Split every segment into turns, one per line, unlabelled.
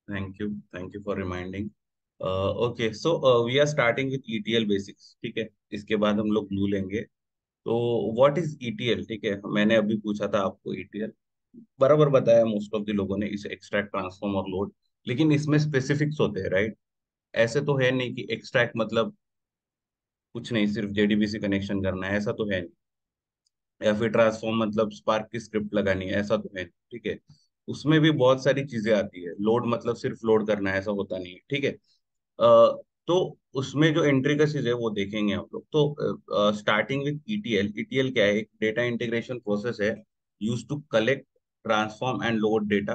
Thank you for reminding. Okay, so we are starting with ETL basics, ठीक है। इसके बाद हम लोग ग्लू लेंगे। तो व्हाट इज ईटीएल, ठीक है। मैंने अभी पूछा था आपको ईटीएल, बराबर बताया मोस्ट ऑफ द लोगों ने, इसे एक्सट्रैक्ट, ट्रांसफॉर्म और लोड। लेकिन इसमें स्पेसिफिक्स होते हैं, राइट। ऐसे तो है नहीं कि एक्सट्रैक्ट मतलब कुछ नहीं, सिर्फ जेडीबीसी कनेक्शन करना है, ऐसा तो है नहीं। या फिर ट्रांसफॉर्म मतलब स्पार्क की स्क्रिप्ट लगानी है, ऐसा तो है नहीं, ठीक है। उसमें भी बहुत सारी चीजें आती है। लोड मतलब सिर्फ लोड करना है, ऐसा होता नहीं है, ठीक है। तो उसमें जो इंट्रिकसीज है वो देखेंगे हम लोग। तो स्टार्टिंग विद ईटीएल। ईटीएल क्या है? एक डेटा इंटीग्रेशन प्रोसेस है, use to collect, transform and load data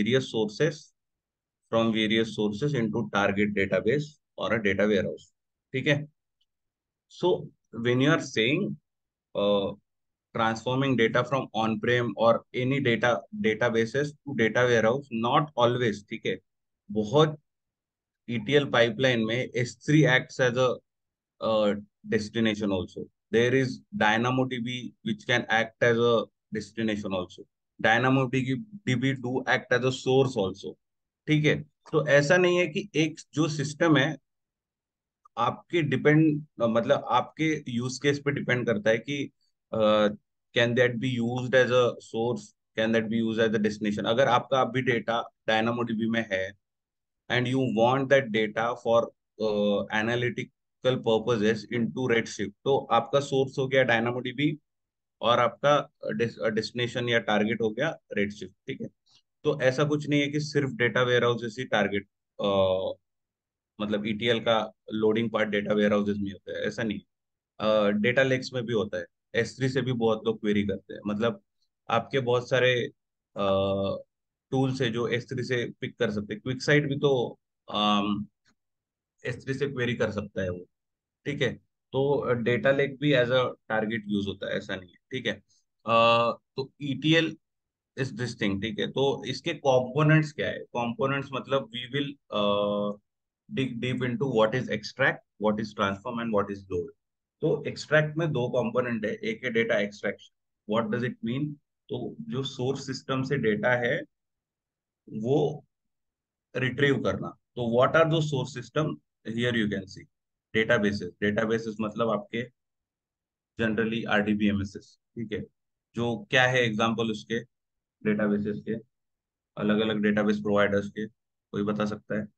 from various sources into target database और अ डेटा वेयरहाउस, ठीक है। So when you are saying transforming data from on-prem or any databases to data warehouse, not always, ठीक है। बहुत ETL pipeline में S3 acts as a destination also. There is DynamoDB which can act as a destination also. DynamoDB do act as a source also, ठीक है। तो ऐसा नहीं है कि एक जो सिस्टम है आपके डिपेंड, मतलब आपके यूज केस पे डिपेंड करता है कि can that be used as a source, can that be use as a destination. अगर आपका अभी डेटा डायनामोडीबी में है and you want that data for analytical purposes into Redshift, तो आपका सोर्स हो गया डायनामोडीबी और आपका डेस्टिनेशन या टारगेट हो गया रेडशिफ्ट, ठीक है। तो ऐसा कुछ नहीं है कि सिर्फ डेटा वेयर हाउस ही टारगेट, मतलब ईटीएल का loading part data warehouses में होता है, ऐसा नहीं। डेटा लेक्स में भी होता है। S3 से भी बहुत लोग क्वेरी करते हैं, मतलब आपके बहुत सारे टूल्स है जो S3 से पिक कर सकते हैं। क्विक साइट भी तो S3 से क्वेरी कर सकता है वो, ठीक है। तो डेटा लेक भी एज अ टारगेट यूज होता है, ऐसा नहीं है, ठीक है। तो ईटीएल इज दिस थिंग, ठीक है। तो इसके कंपोनेंट्स क्या है? कंपोनेंट्स मतलब we will dig deep into what is extract, what is transform and what is load. तो extract में दो कंपोनेंट है, एक है data extraction. What does it mean? तो जो सोर्स सिस्टम से डेटा है वो रिट्रीव करना। तो what are the source system? Here you can see databases. Databases मतलब आपके जनरली आरडीबीएमएसएस, ठीक है। जो क्या है एग्जांपल उसके, डेटाबेसेस के, अलग अलग डेटाबेस प्रोवाइडर्स के, कोई बता सकता है?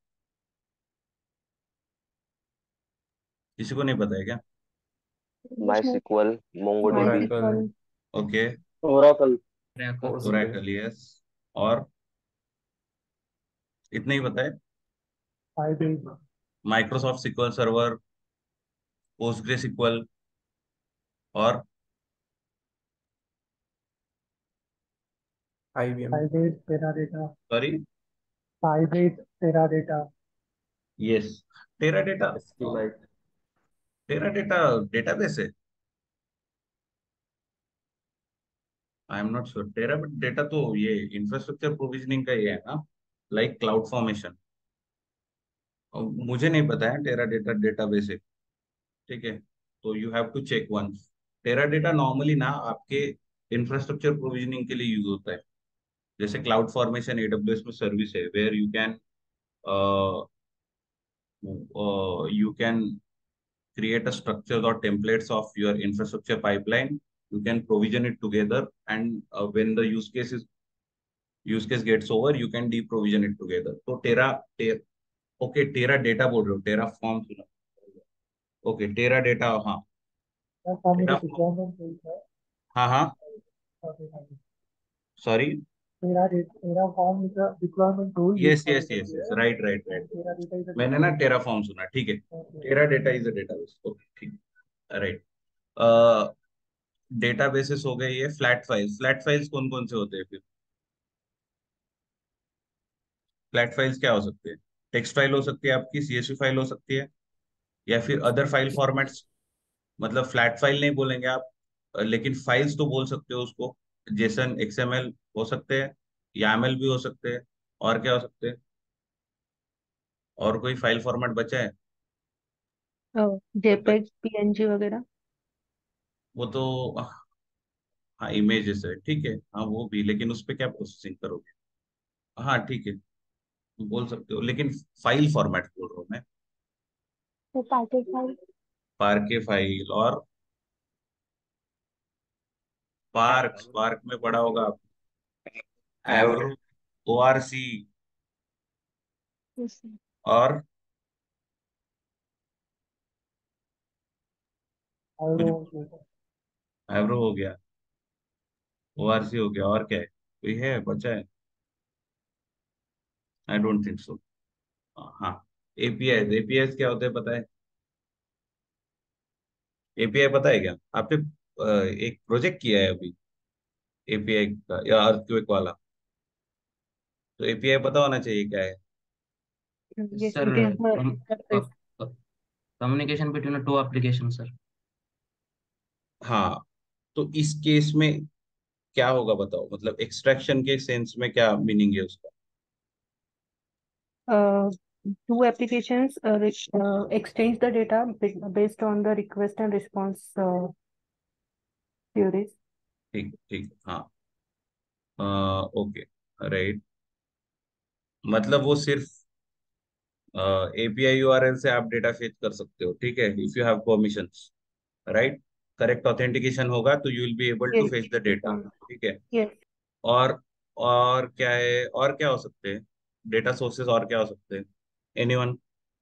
किसी को नहीं पता है क्या?
MySQL, MongoDB.
Oracle.
MySQL.
Okay.
Oracle.
Oracle, yes. और इतना ही पता है?
Hybrid.
Microsoft SQL server, PostgreSQL, और
IBM.
Hybrid Teradata.
Sorry,
hybrid Teradata.
Yes, Teradata.
एस्कीमाइट।
टेराडेटा डेटाबेस है? I am not sure. Teradata तो ये इंफ्रास्ट्रक्चर प्रोविजनिंग का ये है ना, लाइक क्लाउड फॉर्मेशन। मुझे नहीं पता है टेराडेटा डेटाबेस है, ठीक है। तो you have to check once. Teradata normally ना आपके इंफ्रास्ट्रक्चर प्रोविजनिंग के लिए यूज होता है। जैसे क्लाउड फॉर्मेशन एडब्ल्यूएस में सर्विस है, where you can create a structures or templates of your infrastructure pipeline. You can provision it together, and when the use case gets over, you can deprovision it together. तो okay, Teradata बोल रहे हो, Terraform सुना? Okay, Teradata, हाँ।
क्या form में
टेरा,
requirement है?
हाँ हाँ, sorry,
Terraform is a deployment tool use
yes
for
yes yes yes,
AWS.
Right right right.
Teradata is a
मैंने ना
डेटाबेस।
टेरा फॉर्म सुना, ठीक है।
Okay.
Teradata is a database, okay, ठीक, right. Databases हो गए ये। Flat files कौन कौन से होते हैं फिर? फ्लैट फाइल्स क्या हो सकते हैं? टेक्स्ट फाइल हो सकती है आपकी, सीएसवी फाइल हो सकती है, या फिर अदर फाइल फॉर्मेट्स। मतलब फ्लैट फाइल नहीं बोलेंगे आप, लेकिन फाइल्स तो बोल सकते हो उसको। जेसन, एक्सएमएल हो सकते हैं, यामएल भी हो सकते हैं। और क्या हो सकते हैं? और कोई फाइल फॉर्मेट बचा है? कोई
जेपेग पीएनजी वगैरह।
वो तो, हाँ, इमेजेस है, ठीक है। हाँ वो भी, लेकिन उस पे क्या प्रोसेसिंग करोगे? हाँ ठीक है। बोल सकते हो, लेकिन फाइल फॉर्मेट बोल रहा हूँ मैं।
तो पैकेट फाइल।
पार्के फाइल और पार्क, पार्क में पढ़ा होगा आप, एवरो, ORC,
yes,
और
I
कुछ,
don't know.
एवरो हो गया, ORC हो गया, और क्या है, कोई है बचा है? I don't think so. हाँ, एपीआई, एपीआई क्या होते हैं पता है? एपीआई पता है क्या आपने? एक प्रोजेक्ट किया है अभी एपीआई का या अर्थक्वेक वाला, तो एपीआई पता होना चाहिए क्या है।
yes,
sir,
it is the interface.
Communication between two application sir.
हाँ, तो इस केस में क्या होगा बताओ, मतलब एक्सट्रैक्शन के सेंस में क्या मीनिंग है उसका?
Uh, Two applications exchange the data based on the request and response queries.
ठीक ठीक, हाँ, ओके, राइट। मतलब वो सिर्फ एपीआई यूआरएल से आप डेटा फेच कर सकते हो, ठीक है, if you have permissions, right. Correct authentication होगा तो you will be able to
Yes.
Fetch the data, ठीक है।
Yes.
और और क्या है, और क्या हो सकते हैं डेटा सोर्सेस, और क्या हो सकते हैं? एनीवन?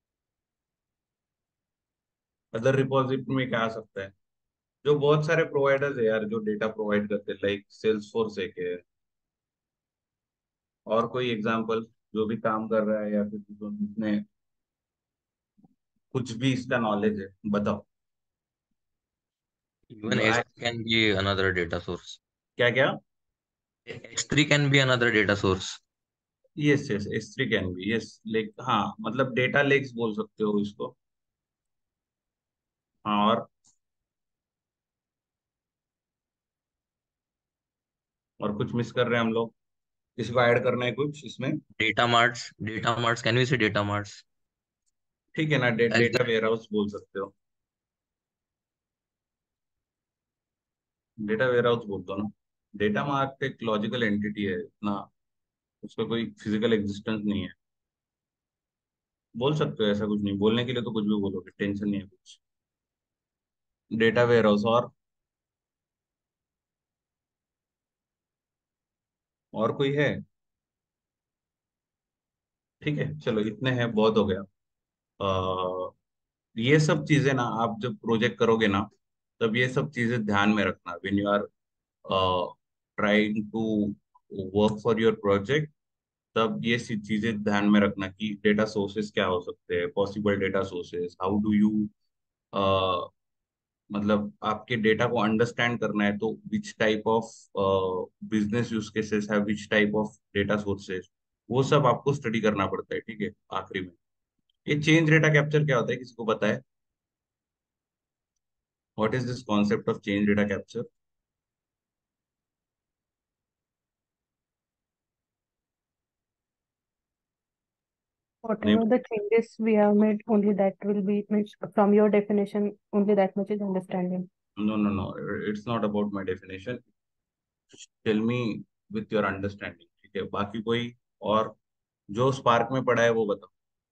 अदर रिपोजिटरी में क्या आ सकता है? जो बहुत सारे प्रोवाइडर्स है यार जो डेटा प्रोवाइड करते हैं, लाइक सेल्सफोर्स एक है, और कोई एग्जांपल जो भी काम कर रहा है या फिर जिसने कुछ भी इसका नॉलेज है, बताओ।
Even
जो
S3 can be another data source.
क्या क्या?
S3 can be another data source.
Yes yes, S3 can be, yes, lake, हाँ, मतलब डेटा लेक्स बोल सकते हो इसको। हाँ, और कुछ मिस कर रहे हैं हम लोग, इसको ऐड करना है कुछ इसमें?
Data marts, can we say data marts?
ठीक है ना,
As
डेटा वेयर हाउस बोल सकते हो, डेटा वेयर हाउस बोल दो ना। डेटा मार्ट एक लॉजिकल एंटिटी है ना, उसका कोई फिजिकल एग्जिस्टेंस नहीं है। बोल सकते हो, ऐसा कुछ नहीं, बोलने के लिए तो कुछ भी बोलोगे, टेंशन नहीं है कुछ। डेटा वेयर हाउस, और कोई है? ठीक है, चलो इतने हैं, बहुत हो गया। ये सब चीजें ना आप जब प्रोजेक्ट करोगे ना, तब ये सब चीजें ध्यान में रखना when you are trying to work for your project. तब ये सी चीजें ध्यान में रखना कि डेटा सोर्सेस क्या हो सकते हैं, possible data sources, how do you, मतलब आपके डेटा को अंडरस्टैंड करना है तो which type of business use cases है, which type of data sources, वो सब आपको स्टडी करना पड़ता है, ठीक है। आखिरी में ये चेंज डेटा कैप्चर क्या होता है, किसी को पता है? What is this concept of change data capture? नहीं,
Whatever the changes we have made, only that will be means from your definition, only that much is understanding.
No no no, it's not about my definition, tell me with your understanding, ठीक है। बाकी कोई और जो spark में पढ़ा है वो बताओ।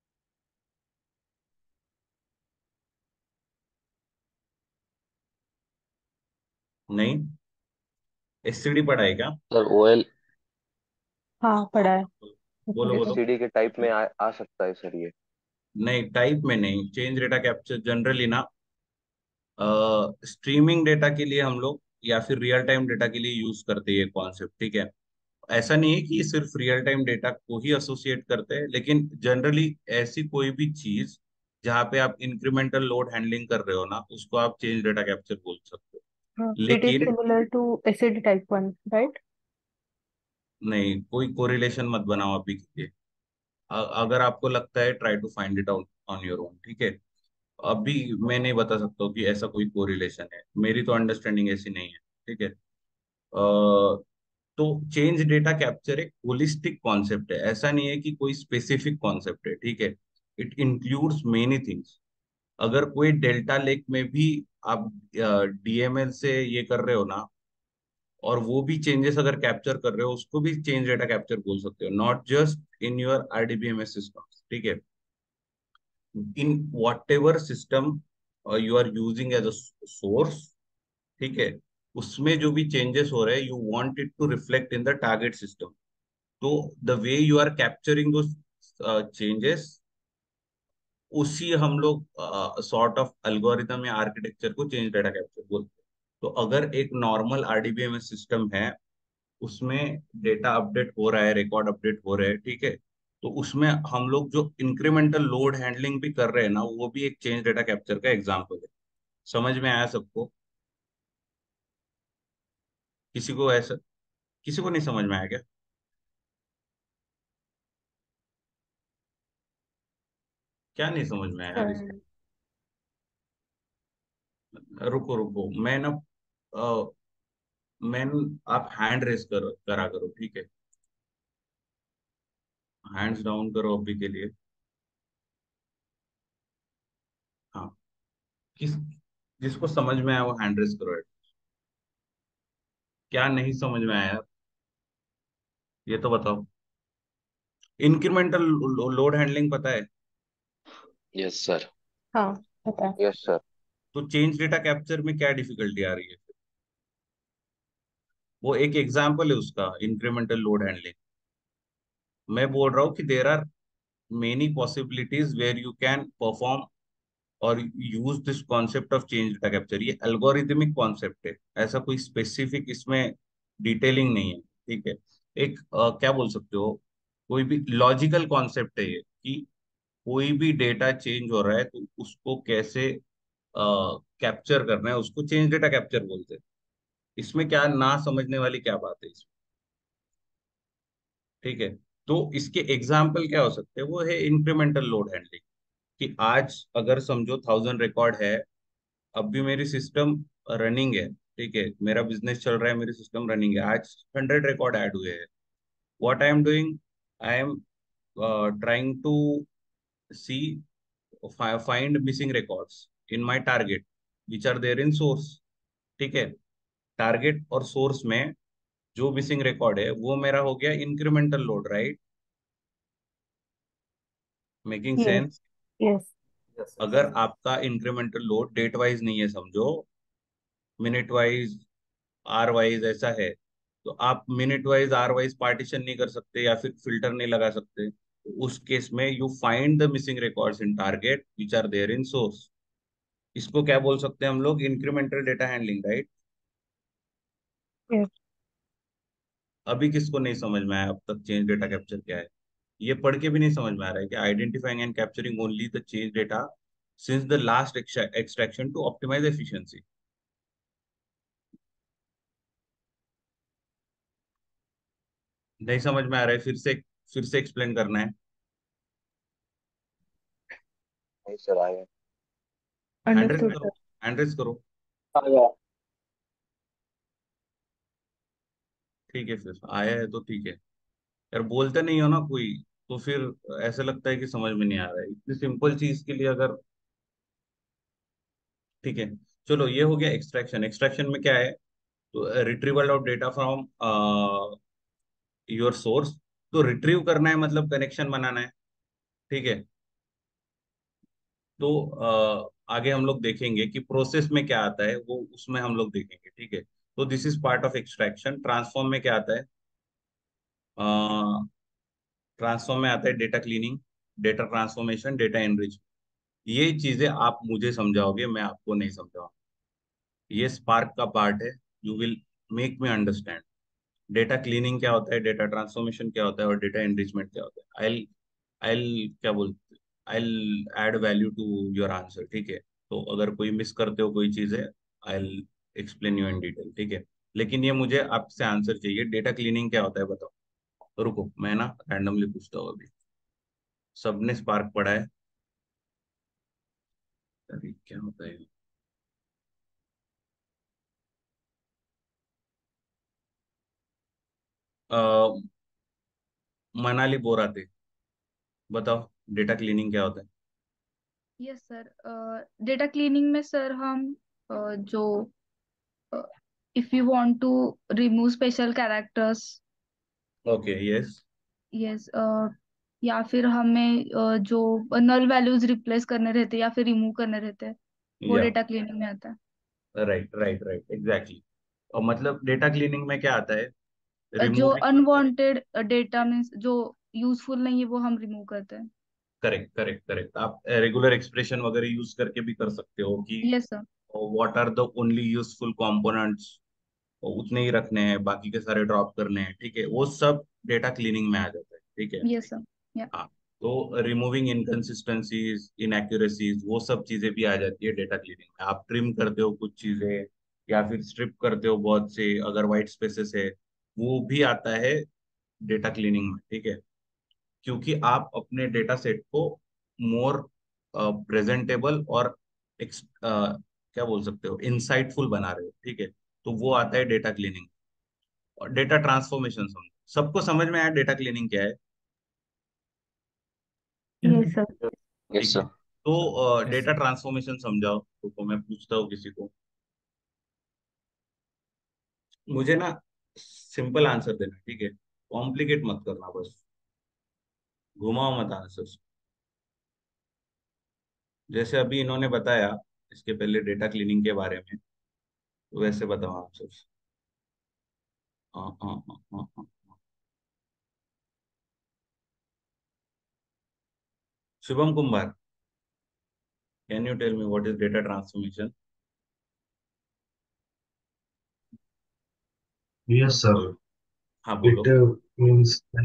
नहीं, एससीडी पढ़ा है क्या?
सर OL
हाँ पढ़ा है।
बोलो बोलो।
SCD के टाइप में आ सकता है सर ये।
नहीं, टाइप में नहीं, चेंज डेटा कैप्चर जनरली ना स्ट्रीमिंग डेटा के लिए हम लोग या फिर रियल टाइम डेटा के लिए यूज करते हैं ये कॉन्सेप्ट, ठीक है। ऐसा नहीं है कि ये सिर्फ रियल टाइम डेटा को ही एसोसिएट करते हैं, लेकिन जनरली ऐसी कोई भी चीज जहाँ पे आप इंक्रीमेंटल लोड हैंडलिंग कर रहे हो ना, उसको आप चेंज डेटा कैप्चर बोल सकते हो,
It is
लेकिन
similar to SAD type 1, right?
नहीं, कोई कोरिलेशन मत बनाओ अभी के लिए। अगर आपको लगता है, try to find it out on your own, ठीक है। अभी मैं नहीं बता सकता हूँ कि ऐसा कोई कोरिलेशन है, मेरी तो अंडरस्टैंडिंग ऐसी नहीं है, ठीक है। तो चेंज डेटा कैप्चर एक होलिस्टिक कॉन्सेप्ट है, ऐसा नहीं है कि कोई स्पेसिफिक कॉन्सेप्ट है, ठीक है। It includes many things. अगर कोई डेल्टा लेक में भी आप डीएमएल से ये कर रहे हो ना, और वो भी चेंजेस अगर कैप्चर कर रहे हो उसको भी चेंज डेटा कैप्चर बोल सकते हो, not just in your RDBMS system, ठीक है। In whatever system you are using as a source, ठीक है, उसमें जो भी चेंजेस हो रहे हैं you want it to reflect in the target system. तो the way you are capturing the changes, उसी हम लोग सॉर्ट ऑफ एल्गोरिथम या आर्किटेक्चर को चेंज डेटा कैप्चर बोलते हैं। तो अगर एक नॉर्मल आरडीबीएमएस सिस्टम है, उसमें डेटा अपडेट हो रहा है, रिकॉर्ड अपडेट हो रहे हैं, ठीक है, तो उसमें हम लोग जो इंक्रीमेंटल लोड हैंडलिंग भी कर रहे हैं ना, वो भी एक चेंज डेटा कैप्चर का एग्जाम्पल है। समझ में आया सबको? किसी को ऐसा, किसी को नहीं समझ में आया क्या? क्या नहीं समझ में आया यार इस?
सर
रुको रुको, मैं ना अ, मैं आप हैंड रेस करा करो, ठीक है, हैंड्स डाउन करो अभी के लिए। हाँ, किस जिसको समझ में आया वो हैंड रेस करो। क्या नहीं समझ में आया ये तो बताओ। इंक्रीमेंटल लोड हैंडलिंग पता है?
Yes sir.
हाँ पता है।
Yes sir.
तो चेंज डेटा कैप्चर में क्या डिफिकल्टी आ रही है? वो एक एग्जाम्पल है उसका, इंक्रीमेंटल लोड हैंडलिंग। मैं बोल रहा हूँ कि there are many possibilities where you can perform और use this concept of change data capture. ये एल्गोरिथमिक कॉन्सेप्ट है, ऐसा कोई स्पेसिफिक इसमें डिटेलिंग नहीं है, ठीक है। एक क्या बोल सकते हो, कोई भी लॉजिकल कॉन्सेप्ट है ये, कि कोई भी डेटा चेंज हो रहा है तो उसको कैसे कैप्चर करना है, उसको चेंज डेटा कैप्चर बोलते हैं। इसमें क्या ना समझने वाली क्या बात है इसमें, ठीक है। तो इसके एग्जाम्पल क्या हो सकते हैं, वो है इंक्रीमेंटल लोड हैंडलिंग। कि आज अगर समझो 1000 रिकॉर्ड है, अब भी मेरी सिस्टम रनिंग है, ठीक है, मेरा बिजनेस चल रहा है, मेरी सिस्टम रनिंग है, आज 100 रिकॉर्ड ऐड हुए हैं। What I am doing, I am trying to see find missing records in my target which are there in source, ठीक है। टारगेट और सोर्स में जो मिसिंग रिकॉर्ड है वो मेरा हो गया incremental load, right? Making
yes
sense?
Yes.
अगर आपका इंक्रीमेंटल लोड डेट वाइज नहीं है, समझो मिनट वाइज, आर वाइज ऐसा है, तो आप minute wise hour wise partition नहीं कर सकते या फिर फिल्टर नहीं लगा सकते। तो उस केस में you find the missing records in target which are there in source. इसको क्या बोल सकते हैं हम लोग, incremental data handling, right?
Yes
अभी किसको नहीं समझ में आया अब तक चेंज डेटा कैप्चर क्या है? ये पढ़ के भी नहीं समझ में आ रहा है कि identifying and capturing only the change data since the last extraction to optimize efficiency. नहीं समझ में आ रहा है, फिर से एक्सप्लेन करना है।
नहीं सर, आया।
हैंड रेस
अंडरस्टूड
करो,
सर।
हैंड रेस करो।
आया।
ठीक है, फिर आया है तो ठीक है। यार बोलते नहीं हो ना कोई, तो फिर ऐसा लगता है कि समझ में नहीं आ रहा है इतनी सिंपल चीज के लिए अगर, ठीक है। चलो, ये हो गया एक्सट्रैक्शन। एक्सट्रैक्शन में क्या है, तो retrieval of data from your source. तो रिट्रीव करना है मतलब कनेक्शन बनाना है, ठीक है। तो आगे हम लोग देखेंगे कि प्रोसेस में क्या आता है, वो उसमें हम लोग देखेंगे, ठीक है। तो this is part of extraction. Transform में क्या आता है, ट्रांसफॉर्म में आता है data cleaning, data transformation, data enrich. ये चीजें आप मुझे समझाओगे, मैं आपको नहीं समझाऊंगा। ये स्पार्क का पार्ट है, you will make me understand. Data cleaning क्या होता है, डेटा ट्रांसफॉर्मेशन क्या होता है, और डेटा एनरिचमेंट क्या होता है। आई क्या बोलते, I add value to your answer, ठीक है। तो अगर कोई मिस करते हो कोई चीज है, I explain you in detail, ठीक है। लेकिन ये मुझे आपसे आंसर चाहिए, डेटा क्लीनिंग क्या होता है बताओ। तो रुको, मैं ना रैंडमली पूछता हूँ अभी। सबने स्पार्क पढ़ा है? अरे क्या होता है? अ, मनाली बोरा थे, बताओ डेटा क्लीनिंग क्या होता है?
Yes sir. डेटा क्लीनिंग में सर हम जो if you want to remove special characters.
Okay, yes,
yes, या फिर हमें जो नल वैल्यूज रिप्लेस करने रहते हैं या फिर रिमूव करने रहते हैं, वो
या
डेटा क्लीनिंग में आता है।
Right right right, exactly. और मतलब डेटा क्लीनिंग में क्या आता है?
जो
रिमूविंग।
अनवांटेड डेटा मीन्स जो यूजफुल नहीं है वो हम रिमूव करते हैं।
करेक्ट करेक्ट करेक्ट, आप रेगुलर एक्सप्रेशन वगैरह यूज करके भी कर सकते हो कि
yes sir.
What are the only useful components, उतने ही रखने हैं, बाकी के सारे ड्रॉप करने हैं, ठीक है, वो सब डेटा क्लीनिंग में आ जाता है, ठीक है।
Yes sir. या
हाँ, तो रिमूविंग इनकंसिस्टेंसीज, इनएक्यूरेसीज, वो सब चीजें भी आ जाती है डेटा क्लीनिंग में। आप ट्रिम करते हो कुछ चीजें, या फिर स्ट्रिप करते हो बहुत से, अगर वाइट स्पेसेस है, वो भी आता है डेटा क्लीनिंग में, ठीक है। क्योंकि आप अपने डेटा सेट को मोर प्रेजेंटेबल और क्या बोल सकते हो, इंसाइटफुल बना रहे हो, ठीक है। तो वो आता है डेटा क्लीनिंग। और डेटा ट्रांसफॉर्मेशन समझो, सबको समझ में आया डेटा क्लीनिंग क्या है?
Yes, sir.
यस
ठीक है,
सर।
तो डेटा ट्रांसफॉर्मेशन समझाओ तो मैं पूछता हूँ किसी को, मुझे ना सिंपल आंसर देना, ठीक है, कॉम्प्लिकेट मत करना, बस घुमाओ मत आंसर। जैसे अभी इन्होंने बताया इसके पहले डेटा क्लीनिंग के बारे में, तो वैसे बताओ आंसर। हाँ हाँ हाँ हाँ हाँ। Shubham Kumar, can you tell me what is data transformation?
Yes, sir.
हाँ
It
बोलो।
means like,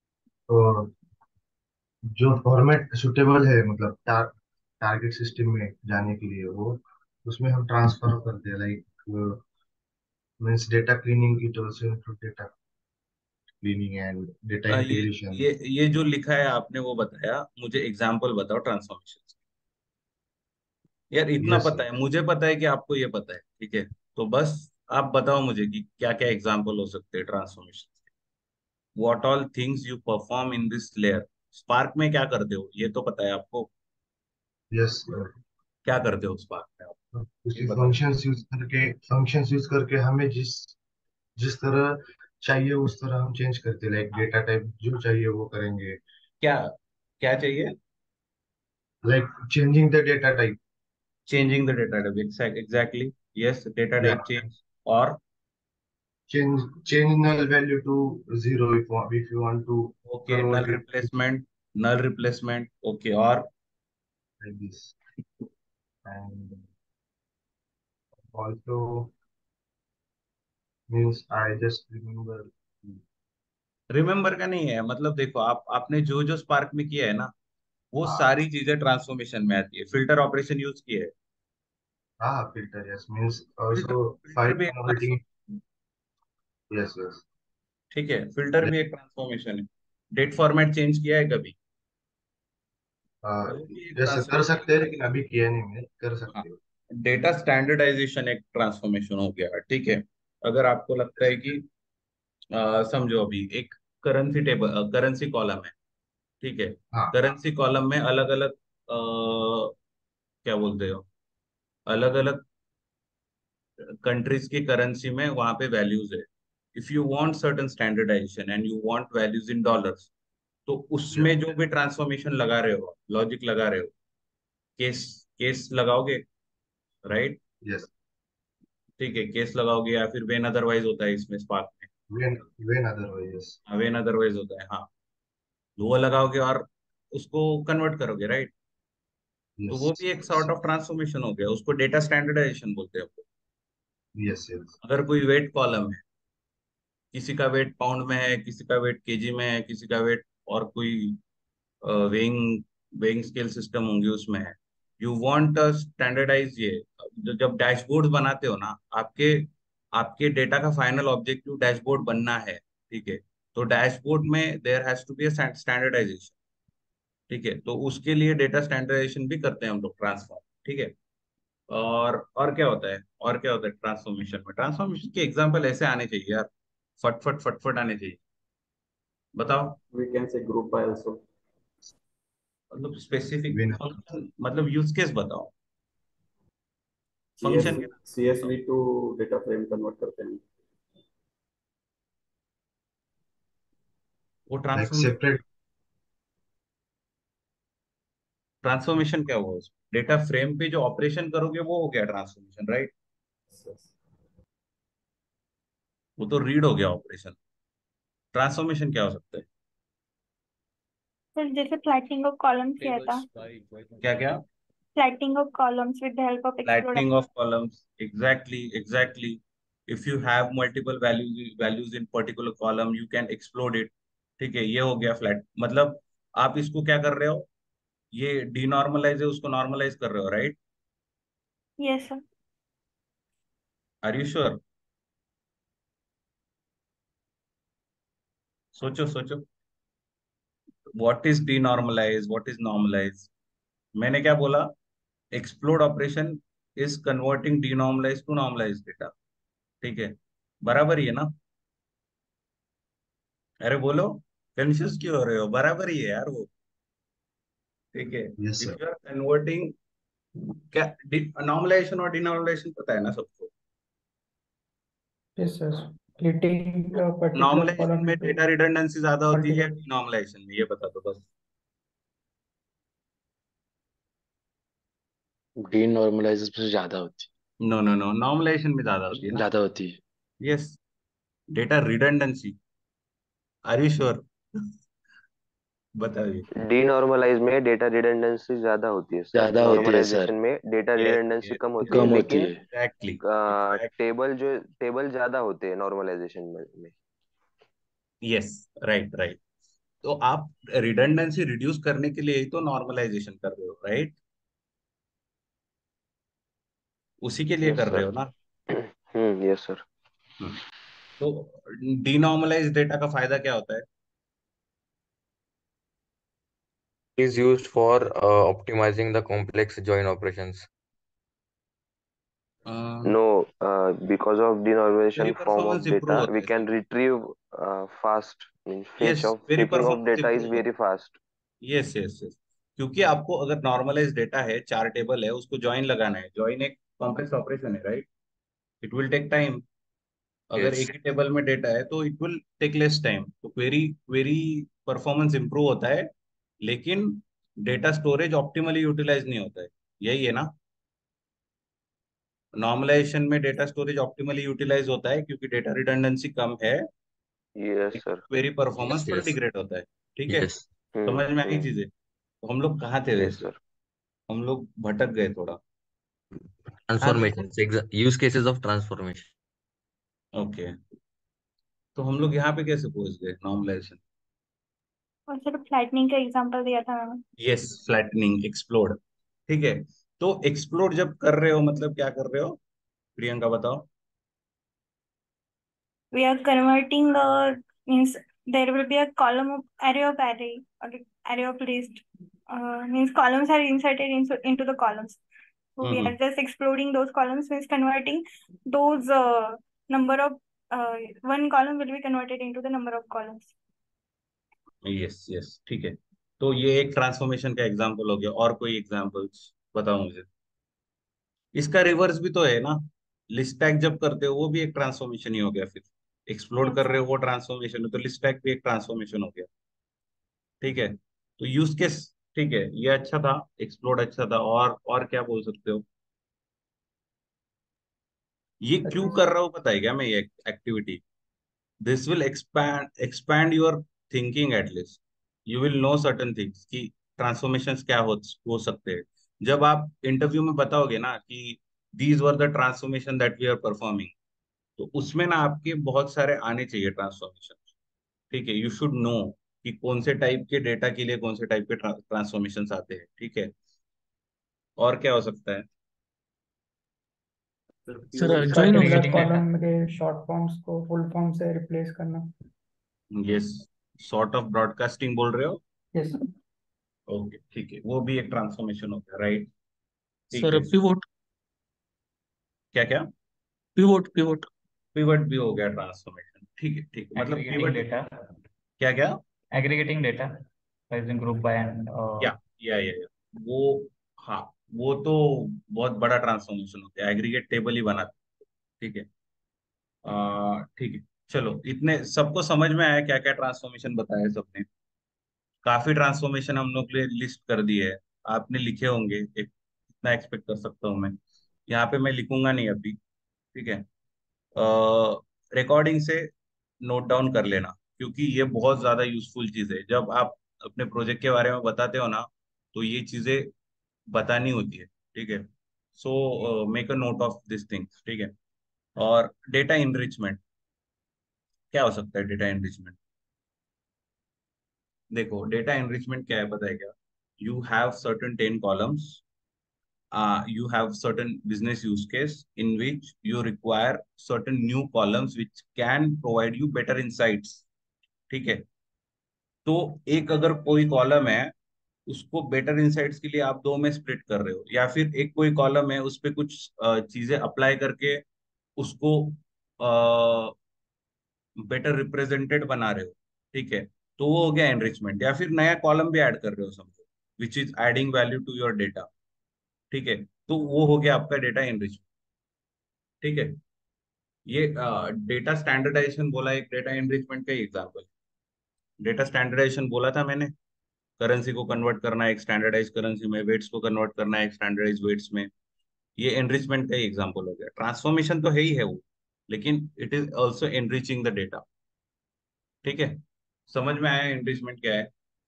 जो फॉर्मेट सुटेबल है मतलब टारगेट सिस्टम में जाने के लिए वो उसमें हम ट्रांसफर करते हैं like means data cleaning it also include data cleaning and data
ये
इंटीग्रेशन।
ये जो लिखा है आपने वो बताया, मुझे एग्जांपल बताओ ट्रांसफॉर्मेशन। यार इतना
यस
पता
सर।
है, मुझे पता है कि आपको ये पता है, ठीक है, तो बस आप बताओ मुझे कि क्या क्या एग्जांपल हो सकते हैं transformation. What all things you perform in this layer. Spark में क्या करते हो ये तो पता है आपको,
यस सर।
क्या करते हो स्पार्क में आप, ये
उसकी
बताओ।
फंक्शंस यूज करके हमें जिस जिस तरह चाहिए उस तरह हम चेंज करते हैं लाइक
हाँ,
डेटा टाइप जो चाहिए वो करेंगे
क्या क्या चाहिए?
Like changing the data type.
Changing the data type, exactly, yes, data
या
टाइप चेंज। और
change null value to zero if you want to
okay, null
convert it
replacement, null replacement, okay, और
like this. And also means I just remember.
Remember का नहीं है, मतलब देखो आपने जो जो स्पार्क में किया है ना, वो
हाँ
सारी चीजें ट्रांसफॉर्मेशन में आती है। फिल्टर ऑपरेशन यूज किया है,
हाँ filter yes means
filter
also
filter
file
भी एक
converting.
Transformation,
Yes yes.
ठीक है, फिल्टर
Like,
भी एक ट्रांसफॉर्मेशन है। डेट फॉर्मेट चेंज किया है कभी?
uh,
वो भी एक
yes sir, कर
ट्रांसफॉर्मेशन।
सकते हैं लेकिन अभी किया नहीं मैं कर
हाँ,
सकते हो।
डेटा स्टैंडर्डाइजेशन एक ट्रांसफॉर्मेशन हो गया, ठीक है। अगर आपको लगता है कि समझो अभी एक करेंसी टेबल, करेंसी कॉलम है, ठीक है,
हाँ
करेंसी कॉलम में अलग अलग क्या बोलते हो, अलग अलग कंट्रीज की करेंसी में वहां पे वैल्यूज है। If you want certain standardization and you want values in dollars, तो
yeah
उसमें जो भी ट्रांसफॉर्मेशन लगा रहे हो, लॉजिक लगा रहे हो, केस केस लगाओगे, राइट,
yes
ठीक है, केस लगाओगे, या फिर वेन अदरवाइज होता है इसमें स्पार्क में,
when otherwise yes
when otherwise होता है, हाँ, तो वो लगाओगे और उसको कन्वर्ट करोगे, राइट। तो वो
yes
भी एक
yes
सॉर्ट ऑफ ट्रांसफॉर्मेशन हो गया, उसको डेटा स्टैंडर्डाइजेशन बोलते हैं हम लोग।
yes yes
अगर कोई वेट कॉलम है, किसी का वेट पाउंड में है, किसी का वेट केजी में है, किसी का वेट और कोई वेइंग वेइंग स्केल सिस्टम होंगे उसमें है, यू वांट स्टैंडर्डाइज ये। जब डैशबोर्ड बनाते हो ना, आपके आपके डेटा का फाइनल ऑब्जेक्टिव डैशबोर्ड बनना है, ठीक है, तो डैशबोर्ड में there has to be a standardization, ठीक है, तो उसके लिए डेटा स्टैंडर्डाइजेशन भी करते हैं हम लोग, ट्रांसफॉर्म, ठीक है। और क्या होता है, और क्या होता है ट्रांसफॉर्मेशन में? ट्रांसफॉर्मेशन के एग्जांपल ऐसे आने चाहिए यार, फटफट फटफट आने चाहिए, बताओ।
We can say group by also.
मतलब स्पेसिफिक
when
फंक्शन, मतलब यूज केस बताओ। Function
CSV to data frame convert करते हैं.
वो
लाइक सेपरेट
ट्रांसफॉर्मेशन क्या हुआ? डेटा फ्रेम पे जो ऑपरेशन करोगे वो हो गया ट्रांसफॉर्मेशन, राइट? वो तो रीड हो गया ऑपरेशन। ट्रांसफॉर्मेशन क्या हो सकता है?
सर जैसे फ्लैटिंग ऑफ कॉलम्स किया था,
क्या क्या?
Flattening of columns with the help of explode.
Flattening of columns, exactly. If you have multiple values in particular column, you can explode it. ठीक है, ये हो गया फ्लैट। मतलब आप इसको क्या कर रहे हो? ये डीनॉर्मलाइज है, उसको नॉर्मलाइज कर रहे हो, राइट?
Yes sir.
Are you sure? सोचो सोचो, what is denormalize, what is normalize? मैंने क्या बोला? Explode operation is converting denormalize to normalize data. ठीक है, बराबर ही है ना? अरे बोलो, कंफ्यूज क्यों हो रहे हो? बराबर ही है यार वो। ठीक है,
yes
if
sir
you are converting, क्या नॉर्मलाइजेशन और डिनॉर्मलाइजेशन पता है ना सबको?
Yes, yes. Splitting a particular
normalization
column
में
into
डेटा रिडंडेंसी ज्यादा होती है या
multiple.
डिनॉर्मलाइजेशन में? ये बता दो बस।
डीनॉर्मलाइज से ज्यादा होती
नो नो नो, नॉर्मलाइजेशन में ज्यादा होती है ना?
ज्यादा होती है.
Yes, data redundancy. Are you sure? बताइए।
डीनॉर्मलाइज में डेटा रिडंडेंसी ज्यादा होती है सर.
ज्यादा होती है सर.
नॉर्मलाइजेशन में डेटा
यस
रिडंडेंसी
यस
कम होती है,
कम होती
लेकिन
है.
Exactly exactly.
टेबल ज्यादा होते हैं नॉर्मलाइजेशन में.
Yes, right right. तो आप रिडंडेंसी रिड्यूस करने के लिए ही तो नॉर्मलाइजेशन कर रहे हो, राइट? उसी के लिए
यस
कर रहे हो
सर.
ना?
Yes sir.
हम्म। तो डीनॉर्मलाइज डेटा का फायदा क्या होता है?
Is used for optimizing the complex join operations.
No, because of
query
denormalization form
performance
of
improve
data,
होता
we
है
can
इससे।
retrieve fast. Means
yes, query
fetching of
performance
data is
improve
very
होता
fast.
है। Yes yes yes, क्योंकि आपको अगर normalise data है, 4 table है, उसको ज्वाइन लगाना है। ज्वाइन एक कॉम्प्लेक्स ऑपरेशन है, right? It will take time. अगर
Yes.
एक ही टेबल में डेटा है तो it will take less time. तो क्वेरी क्वेरी परफॉर्मेंस इंप्रूव होता है, लेकिन डेटा स्टोरेज ऑप्टिमली यूटिलाइज नहीं होता है। यही है ना? नॉर्मलाइजेशन में डेटा स्टोरेज ऑप्टिमली यूटिलाइज होता है क्योंकि डेटा रिडंडेंसी कम है,
Yes,
लेकिन
sir.
Query performance
Yes.
थोड़ा
Yes.
डिग्रेड होता है। ठीक है,
Yes.
Hmm.
समझ में आई
Hmm.
चीजें? तो हम लोग कहाँ थे
Yes,
वैसे?
sir.
हम लोग भटक गए थोड़ा। कहाँ थे?
Transformations. Use cases of transformation.
Okay, तो हम लोग यहाँ पे कैसे पहुंच गए नॉर्मलाइजेशन?
और सर फ्लैटनिंग का एग्जांपल दिया था मैंने.
Yes, flattening, explode. ठीक है, तो एक्सप्लोड जब कर रहे हो मतलब क्या कर रहे हो? प्रियंका बताओ।
We are converting means there will be a column of array or array of list. Means columns are inserted into the columns. So we are just exploding those columns, means converting those number of one column will be converted into the number of columns.
Yes yes, ठीक है। तो ये एक transformation का example हो गया। और कोई एग्जांपल्स बताओ मुझे। इसका रिवर्स भी तो है ना? लिस्ट पैक जब करते हो वो भी एक ट्रांसफॉर्मेशन ही हो गया। फिर एक्सप्लोड
Yes
कर
sir.
रहे हो वो ट्रांसफॉर्मेशन है, तो लिस्ट पैक भी एक ट्रांसफॉर्मेशन हो गया। ठीक है, तो यूज केस, ठीक है, ये अच्छा था, एक्सप्लोड अच्छा था। और क्या बोल सकते हो? ये क्यों कर रहा हूँ पता है क्या मैं? ये activity, this will expand your thinking at least. You will know certain things कि ट्रांसफॉर्मेशंस क्या हो सकते हैं। जब आप इंटरव्यू में बताओगे ना कि these were the transformation that we are performing, तो उसमें ना आपके बहुत सारे आने चाहिए ट्रांसफॉर्मेशन। ठीक है, यू शुड नो कि कौन से टाइप के डेटा के लिए कौन से टाइप के ट्रांसफॉर्मेशंस आते हैं। ठीक है, और क्या हो सकता है?
Sir,
join
particular column के short forms को full form से replace करना.
यस, सॉर्ट ऑफ ब्रॉडकास्टिंग बोल रहे हो?
Yes.
ओके, ठीक है, वो भी एक ट्रांसफॉर्मेशन होता है, राइट? ठीक
Sir,
है,
pivot.
क्या क्या?
Pivot.
पिवट भी हो गया ट्रांसफॉर्मेशन। ठीक है ठीक है, मतलब
Aggregating
पिवट
data,
क्या क्या?
aggregating data, using group by and
या वो, हाँ, वो तो बहुत बड़ा ट्रांसफॉर्मेशन होता है, एग्रीगेट टेबल ही बनाते हैं, ठीक है। ठीक है, चलो इतने सबको समझ में आया क्या क्या ट्रांसफॉर्मेशन बताया सबने। काफी ट्रांसफॉर्मेशन हम लोग ने लिस्ट कर दी है, आपने लिखे होंगे, एक इतना एक्सपेक्ट कर सकता हूँ मैं। यहाँ पे मैं लिखूंगा नहीं अभी, ठीक है। रिकॉर्डिंग से नोट डाउन कर लेना, क्योंकि ये बहुत ज्यादा यूजफुल चीज है। जब आप अपने प्रोजेक्ट के बारे में बताते हो ना, तो ये चीजें बतानी होती है, ठीक है। So make a note of this things, ठीक है। और डेटा इनरिचमेंट, क्या हो सकता है डेटा इनरिचमेंट? देखो डेटा एनरिचमेंट क्या है पता है क्या? You have certain 10 columns, you have certain business use case in which you require certain new columns which can provide you better insights, ठीक है। तो एक अगर कोई कॉलम है, उसको बेटर इंसाइट्स के लिए आप दो में स्प्लिट कर रहे हो, या फिर एक कोई कॉलम है उस पे कुछ चीजें अप्लाई करके उसको बेटर रिप्रेजेंटेड बना रहे हो, ठीक है। तो वो हो गया एनरिचमेंट। या फिर नया कॉलम भी ऐड कर रहे हो समझो, which is adding value to your data, ठीक है। तो वो हो गया आपका डेटा एनरिचमेंट, ठीक है। ये डेटा स्टैंडर्डाइजेशन बोला, एक डेटा एनरिचमेंट का एग्जांपल। डेटा स्टैंडर्डाइजेशन बोला था मैंने, करेंसी को कन्वर्ट करना है एक स्टैंडर्डाइज करेंसी में, वेट्स को कन्वर्ट करना है एक स्टैंडर्डाइज वेट्स में। ये एनरिचमेंट का एग्जांपल हो गया। ट्रांसफॉर्मेशन तो है ही है वो, लेकिन it is also enriching the data, ठीक है। समझ में आया एनरिचमेंट क्या है?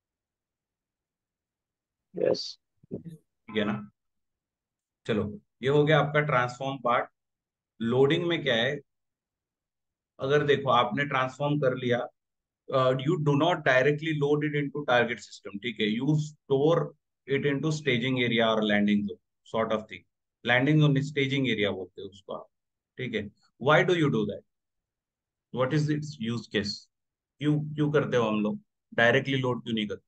यस।
ठीक है ना। चलो, ये हो गया आपका ट्रांसफॉर्म पार्ट। लोडिंग में क्या है? अगर देखो आपने ट्रांसफॉर्म कर लिया, you do not directly load it into target system, ठीक है। you store it into staging area or landing zone sort of thing। landing zone staging area बोलते हैं उसको आप, ठीक है। why do you do that? what is its use case? क्यों क्यों करते हो हम लोग? डायरेक्टली लोड क्यों नहीं करते?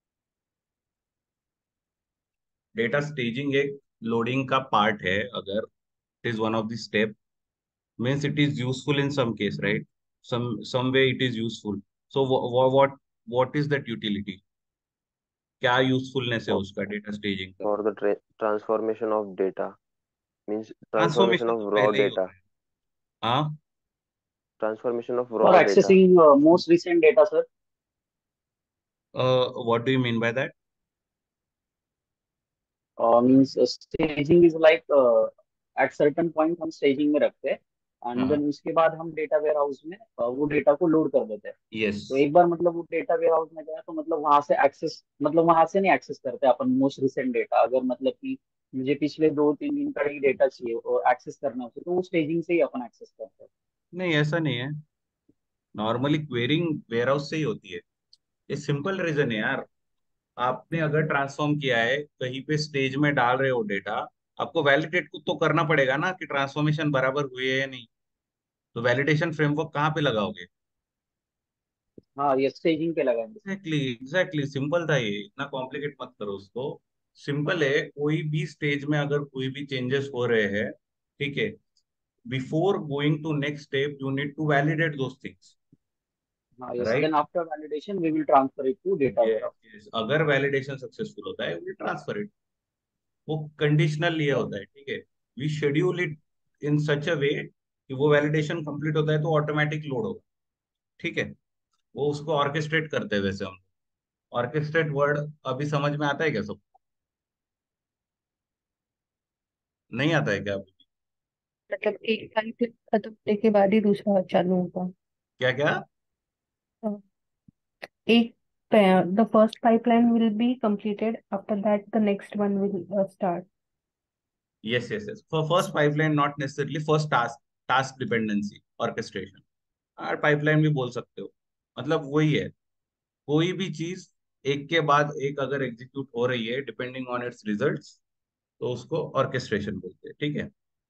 डेटा स्टेजिंग एक लोडिंग का पार्ट है, अगर it is one of the step, means it is useful in some case, right? some way it is useful। so what is that utility? क्या यूजफुलनेस है
for,
उसका डेटा स्टेजिंग का?
for the transformation of data, means transformation
transformation
of
तो
raw
पहले ही
data,
होता है। हाँ,
transformation of
For
raw data.
accessing most recent data, sir.
What do you mean by that?
Means staging is like at certain point हम staging में रखते हैं and
हाँ,
then उसके बाद हम डेटा वेयर हाउस में वो डेटा को लोड कर देते हैं।
यस।
तो एक बार मतलब वो डेटा वेयर हाउस में गया तो मतलब वहां से एक्सेस मतलब वहां से नहीं एक्सेस करते अपन मोस्ट रिसेंट डेटा। अगर मतलब कि मुझे पिछले 2-3 दिन का ही डेटा चाहिए और एक्सेस करना है उसे तो वो स्टेजिंग से ही अपन एक्सेस करते हैं।
नहीं, ऐसा नहीं है। नॉर्मली क्वेरिंग वेयरहाउस से ही होती है। ये सिंपल रीजन है यार। आपने अगर ट्रांसफॉर्म किया है, कहीं पे स्टेज में डाल रहे हो डेटा, आपको वैलिडेट तो करना पड़ेगा ना कि ट्रांसफॉर्मेशन बराबर हुई है या नहीं। तो वैलिडेशन फ्रेमवर्क कहाँ पे लगाओगे?
हाँ ये स्टेजिंग पे लगाएंगे।
एग्जैक्टली एग्जैक्टली, सिंपल था ये, इतना कॉम्प्लिकेट मत करो उसको। सिंपल है, कोई भी स्टेज में अगर कोई भी चेंजेस हो रहे हैं, ठीक है, before going to next step you need to validate those things,
हाँ yes then
right?
After validation we will transfer it to data warehouse.
Yes, अगर वैलिडेशन सक्सेसफुल होता है वी ट्रांसफर इट। वो कंडीशनल ये होता है, ठीक है। We schedule it in such a way कि वो वैलिडेशन कंप्लीट होता है तो ऑटोमेटिक लोड होगा, ठीक है। वो उसको ऑर्केस्ट्रेट करते हैं वैसे हम। ऑर्केस्ट्रेट वर्ड अभी समझ में आता है क्या सब? नहीं आता है क्या अभी?
मतलब एक साइकिल खत्म होने के बाद ही दूसरा चालू होगा।
क्या क्या?
हाँ, एक the first pipeline will be completed. After that, the next one will start.
Yes yes yes, for first pipeline not necessarily first task, task dependency orchestration, और पाइपलाइन भी बोल सकते हो। मतलब वही है, कोई भी चीज एक के बाद एक अगर एग्जीक्यूट हो रही है डिपेंडिंग ऑन इट्स रिजल्ट्स, तो उसको ऑर्केस्ट्रेशन बोलते हैं, ठीक है।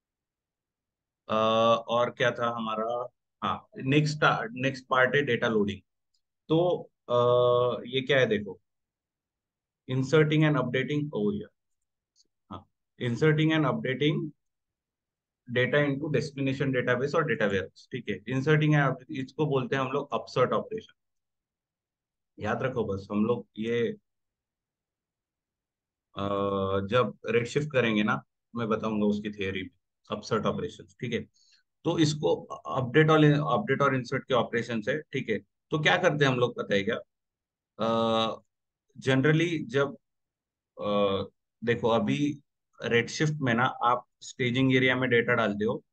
और क्या था हमारा? हाँ, नेक्स्ट नेक्स्ट पार्ट है डेटा लोडिंग। तो ये क्या है देखो, इंसर्टिंग एंड अपडेटिंग, ओ या हाँ, inserting and updating data into destination database और डेटा वेयरहाउस, ठीक है। इंसर्टिंग एंड इसको बोलते हैं हम लोग अपसर्ट ऑपरेशन। याद रखो बस, हम लोग ये जब रेडशिफ्ट करेंगे ना, मैं बताऊंगा उसकी थियरी, अपसर्ट ऑपरेशन, ठीक है। तो इसको अपडेट और इंसर्ट के ऑपरेशन है, ठीक है। तो क्या करते हैं हम लोग, पता है क्या? जनरली जब देखो अभी रेडशिफ्ट में ना आप स्टेजिंग एरिया में डेटा डालते हो।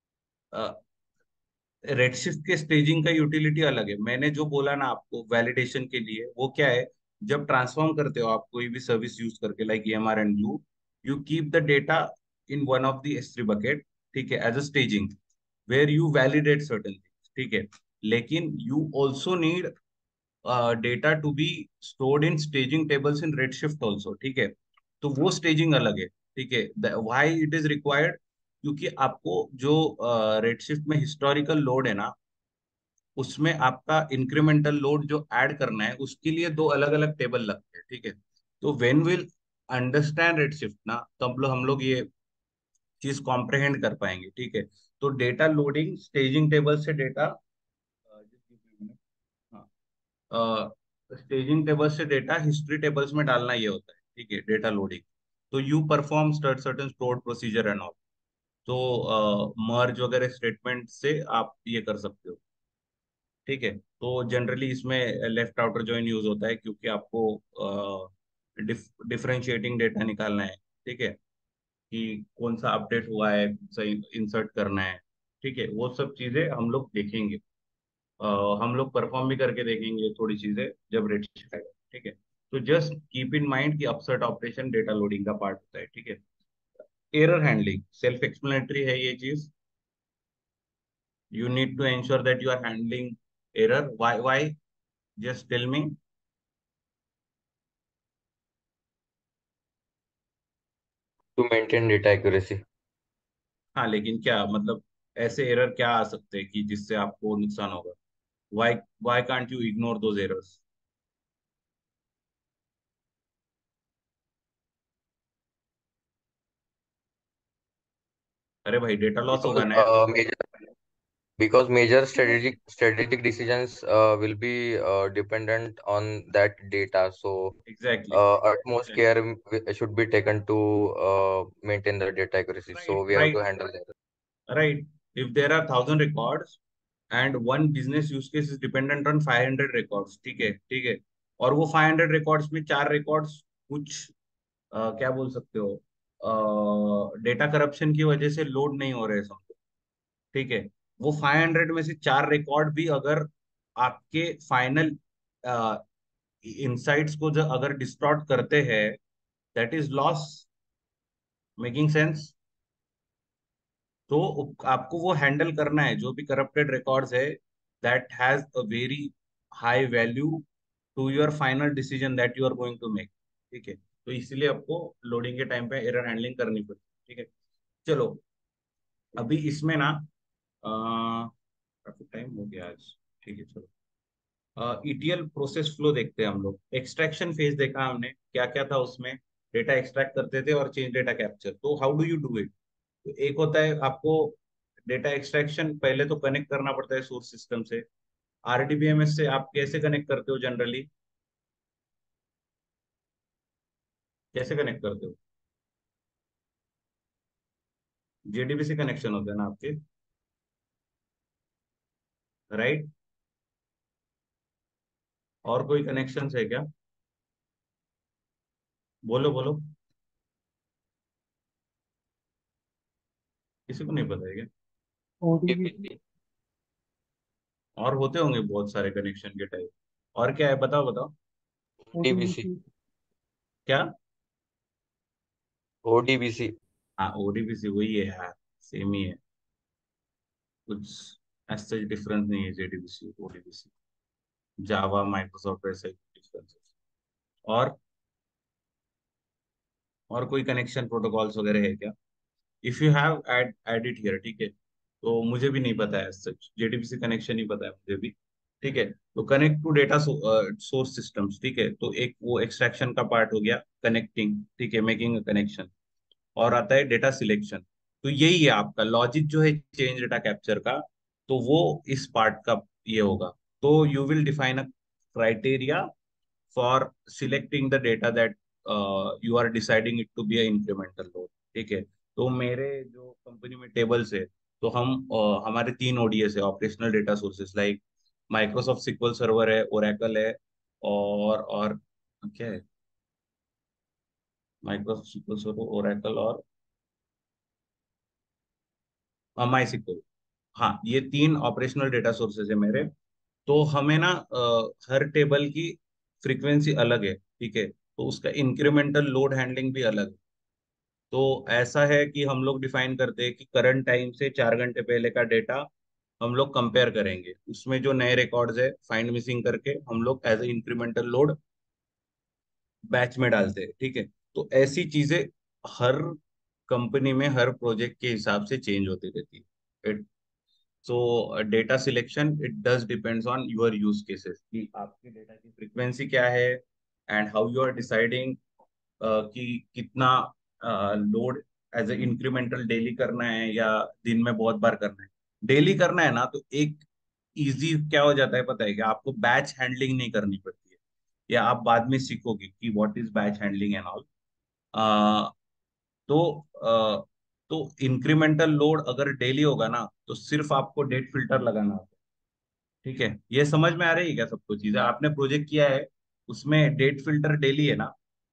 रेडशिफ्ट के स्टेजिंग का यूटिलिटी अलग है। मैंने जो बोला ना आपको वैलिडेशन के लिए, वो क्या है, जब ट्रांसफॉर्म करते हो आप कोई भी सर्विस यूज करके, like EMR and glue, you keep the data in one of the S3 bucket, ठीक है, as a staging, where you validate certain things, ठीक है। लेकिन you also need data to be stored in staging tables in Redshift also, ठीक है। तो वो staging अलग है, ठीक है। Why it is required? क्योंकि आपको जो रेडशिफ्ट में हिस्टोरिकल लोड है ना, उसमें आपका इंक्रीमेंटल लोड जो ऐड करना है, उसके लिए दो अलग अलग टेबल लगते हैं, ठीक है। तो व्हेन विल अंडरस्टैंड रेडशिफ्ट ना, तब हम लोग ये चीज कॉम्प्रहेंड कर पाएंगे, ठीक है। तो डेटा लोडिंग स्टेजिंग टेबल से डेटा, स्टेजिंग टेबल से डेटा हिस्ट्री टेबल्स में डालना, ये होता है, ठीक है, डेटा लोडिंग। तो you perform certain stored procedure and all. तो मर्ज वगैरह स्टेटमेंट से आप ये कर सकते हो, ठीक है। तो जनरली इसमें लेफ्ट आउटर जॉइन यूज होता है, क्योंकि आपको डिफरेंशिएटिंग डेटा निकालना है, ठीक है, कि कौन सा अपडेट हुआ है, सही इंसर्ट करना है, ठीक है। वो सब चीजें हम लोग देखेंगे। अ, हम लोग परफॉर्म भी करके देखेंगे थोड़ी चीजें जब रेट आएगा, ठीक है। तो जस्ट कीप इन माइंड कि अपसर्ट ऑपरेशन डेटा लोडिंग का पार्ट होता है, ठीक है। एरर हैंडलिंग सेल्फ एक्सप्लेनेटरी है ये चीज। You need to ensure that you are handling error. Why? Just tell me.
To maintain data accuracy.
हाँ, लेकिन क्या मतलब, ऐसे एरर क्या आ सकते हैं कि जिससे आपको नुकसान होगा? Why why can't you ignore those errors? अरे भाई, डेटा लॉस होगा
Because
ना यार।
major strategic decisions will be dependent on that data. So
exactly,
utmost care should be taken to maintain the data accuracy.
Right
So we have
right
to handle that.
Right. If there are 1000 records and one business use case is dependent on 500 records, ठीक है, ठीक है। और वो 500 records में 4 records कुछ क्या बोल सकते हो, डेटा करप्शन की वजह से लोड नहीं हो रहे, समझो, ठीक है। वो 500 में से 4 रिकॉर्ड भी अगर आपके फाइनल इंसाइट्स को जो अगर डिस्टॉर्ट करते हैं, that is loss. Making sense? तो आपको वो हैंडल करना है, जो भी करप्टेड रिकॉर्ड्स है, that has a very high value to your final decision that you are going to make, ठीक है। तो इसलिए आपको लोडिंग के टाइम पे एरर हैंडलिंग करनी पड़ती है, ठीक है। चलो, अभी इसमें ना काफी टाइम हो गया आज, ठीक है, चलो। ETL प्रोसेस फ्लो देखते हैं हम लोग। एक्सट्रैक्शन फेज देखा हमने, क्या क्या था उसमें। डेटा एक्सट्रैक्ट करते थे और चेंज डेटा कैप्चर। तो how do you do it? तो एक होता है आपको डेटा एक्सट्रैक्शन, पहले तो कनेक्ट करना पड़ता है सोर्स सिस्टम से। RDBMS से आप कैसे कनेक्ट करते हो जनरली? कैसे कनेक्ट करते हो? JDBC कनेक्शन होता है ना आपके, राइट? और कोई कनेक्शन है क्या? बोलो बोलो, किसी को नहीं पता है क्या?
DBC.
और होते होंगे बहुत सारे कनेक्शन के टाइप। और क्या है, बताओ बताओ।
DBC.
क्या?
ODBC.
हाँ, ODBC वही है यार, सेम ही है, कुछ ऐसा डिफरेंस नहीं है। JDBC ODBC, जावा माइक्रोसॉफ्ट ऐसे डिफरेंसेस। और और कोई कनेक्शन प्रोटोकॉल्स वगैरह है क्या? If you have add it here, ठीक है। तो मुझे भी नहीं पता है सच, JDBC कनेक्शन ही पता है मुझे भी, ठीक है। तो connect to data source systems, ठीक है। तो एक वो एक्सट्रैक्शन का पार्ट हो गया, कनेक्टिंग, ठीक है, मेकिंग अ कनेक्शन। और आता है डेटा सिलेक्शन। तो यही है आपका लॉजिक जो है चेंज डेटा कैप्चर का। तो वो इस पार्ट का ये होगा। तो you will define a criteria for selecting the data that you are deciding it to be a incremental load, ठीक है। तो मेरे जो कंपनी में टेबल्स है, तो हमारे 3 ओडीएस है, operational data sources, like Microsoft SQL server है, ओरेकल है, और क्या है, माइक्रोसॉफ्ट सिक्वल सर्वर, ओरेकल और माई सिक्वल। हाँ, ये 3 ऑपरेशनल डेटा सोर्सेज है मेरे। तो हमें ना हर टेबल की फ्रीक्वेंसी अलग है, ठीक है, तो उसका इंक्रीमेंटल लोड हैंडलिंग भी अलग है। तो ऐसा है कि हम लोग डिफाइन करते हैं कि करंट टाइम से 4 घंटे पहले का डेटा हम लोग कंपेयर करेंगे, उसमें जो नए रिकॉर्ड्स है फाइंड मिसिंग करके हम लोग as a incremental load batch में डालते हैं, ठीक है। तो ऐसी चीजें हर कंपनी में हर प्रोजेक्ट के हिसाब से चेंज होती रहती है। So data selection it does depends on your use cases, कि आपके डेटा की फ्रीक्वेंसी क्या है, and how you are deciding कि कितना load as a incremental daily करना है या दिन में बहुत बार करना है। डेली करना है ना, तो एक इजी क्या हो जाता है पता है, कि आपको बैच हैंडलिंग नहीं करनी पड़ती है, या आप बाद में सीखोगे कि what is batch handling and all. तो तो इंक्रीमेंटल लोड अगर डेली होगा ना, तो सिर्फ आपको डेट फिल्टर लगाना होगा, ठीक है। ये समझ में आ रही है क्या सबको चीजें? आपने प्रोजेक्ट किया है, उसमें डेट फिल्टर डेली है ना।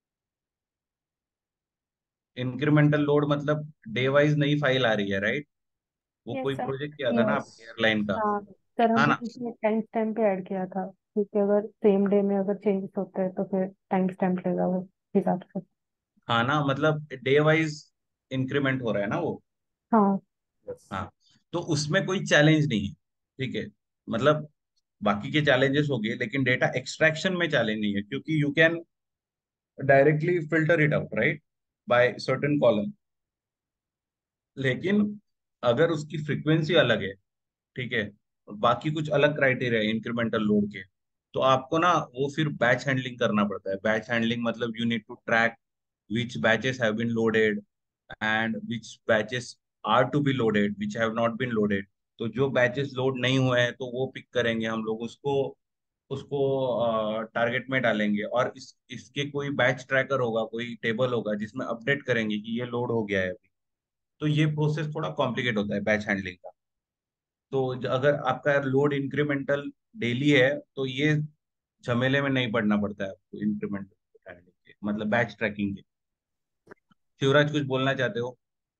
इंक्रीमेंटल लोड मतलब डे वाइज नई फाइल आ रही है, राइट? वो
यस
कोई
सर।
प्रोजेक्ट किया था ना
यस।
आपने एयरलाइन का?
हाँ सर,
हाँ
हमने
ना।
इसमें टाइम स्टैम्प पे ऐड किया था, क्योंकि अगर सेम डे में अगर चेंजेस होते हैं तो फिर टाइम स्टैम्प लेगा वो हिसाब से।
हाँ ना, मतलब डे वाइज इंक्रीमेंट हो रहा है ना वो।
हाँ।
हाँ, तो उसमें कोई चैलेंज नहीं है, ठीक है। मतलब बाकी के चैलेंजेस हो गए, लेकिन डेटा एक्सट्रैक्शन में चैलेंज नहीं है, क्योंकि you can directly filter it out, right, by certain column. लेकिन अगर उसकी फ्रीक्वेंसी अलग है, ठीक है, और बाकी कुछ अलग क्राइटेरिया है इंक्रीमेंटल लोड के, तो आपको ना वो फिर बैच हैंडलिंग करना पड़ता है। बैच हैंडलिंग मतलब you need to track which batches have been loaded and which batches are to be loaded which have not been loaded। तो जो बैचेस लोड नहीं हुए हैं तो वो पिक करेंगे हम लोग, उसको उसको टारगेट में डालेंगे, और इसके कोई बैच ट्रैकर होगा, कोई टेबल होगा जिसमें अपडेट करेंगे कि ये लोड हो गया है अभी। तो ये प्रोसेस थोड़ा कॉम्प्लिकेट होता है बैच हैंडलिंग का। तो अगर आपका लोड इंक्रीमेंटल डेली है, तो ये झमेले में नहीं पड़ना पड़ता है आपको इंक्रीमेंटल हैंडलिंग के, मतलब बैच ट्रैकिंग के। शिवराज कुछ बोलना चाहते हो?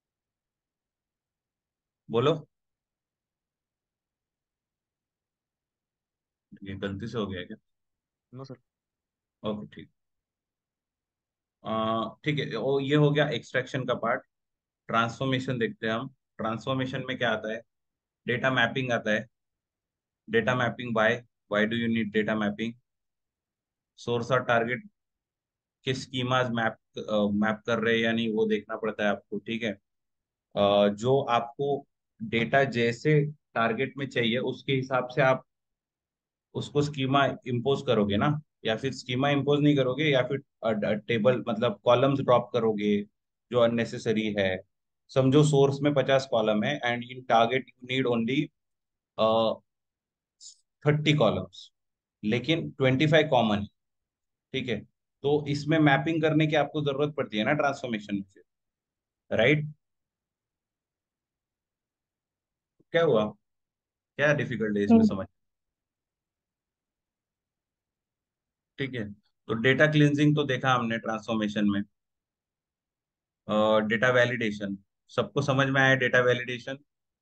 बोलो। ये गलती से हो गया क्या?
No sir.
ओके, ठीक। ठीक है, वो ये हो गया एक्सट्रैक्शन का पार्ट। ट्रांसफॉर्मेशन देखते हैं हम। ट्रांसफॉर्मेशन में क्या आता है? डेटा मैपिंग आता है। Data mapping by, why do you need data mapping? Source और टारगेट के स्कीमाज मैप मैप कर रहे हैं या नहीं, वो देखना पड़ता है आपको, ठीक है। जो आपको डेटा जैसे टारगेट में चाहिए उसके हिसाब से आप उसको स्कीमा इम्पोज करोगे ना, या फिर स्कीमा इम्पोज नहीं करोगे, या फिर टेबल मतलब कॉलम्स ड्रॉप करोगे जो अननेसेसरी है। समझो सोर्स में 50 कॉलम है and in target you need only 30 columns, लेकिन 25 कॉमन है, ठीक है। तो इसमें मैपिंग करने की आपको जरूरत पड़ती है ना ट्रांसफॉर्मेशन में, राइट? क्या हुआ? क्या डिफिकल्ट है इसमें
हम्म।
समझ? ठीक है, तो डेटा क्लिनजिंग तो देखा हमने ट्रांसफॉर्मेशन में। डेटा वैलिडेशन, सबको समझ में आया data validation?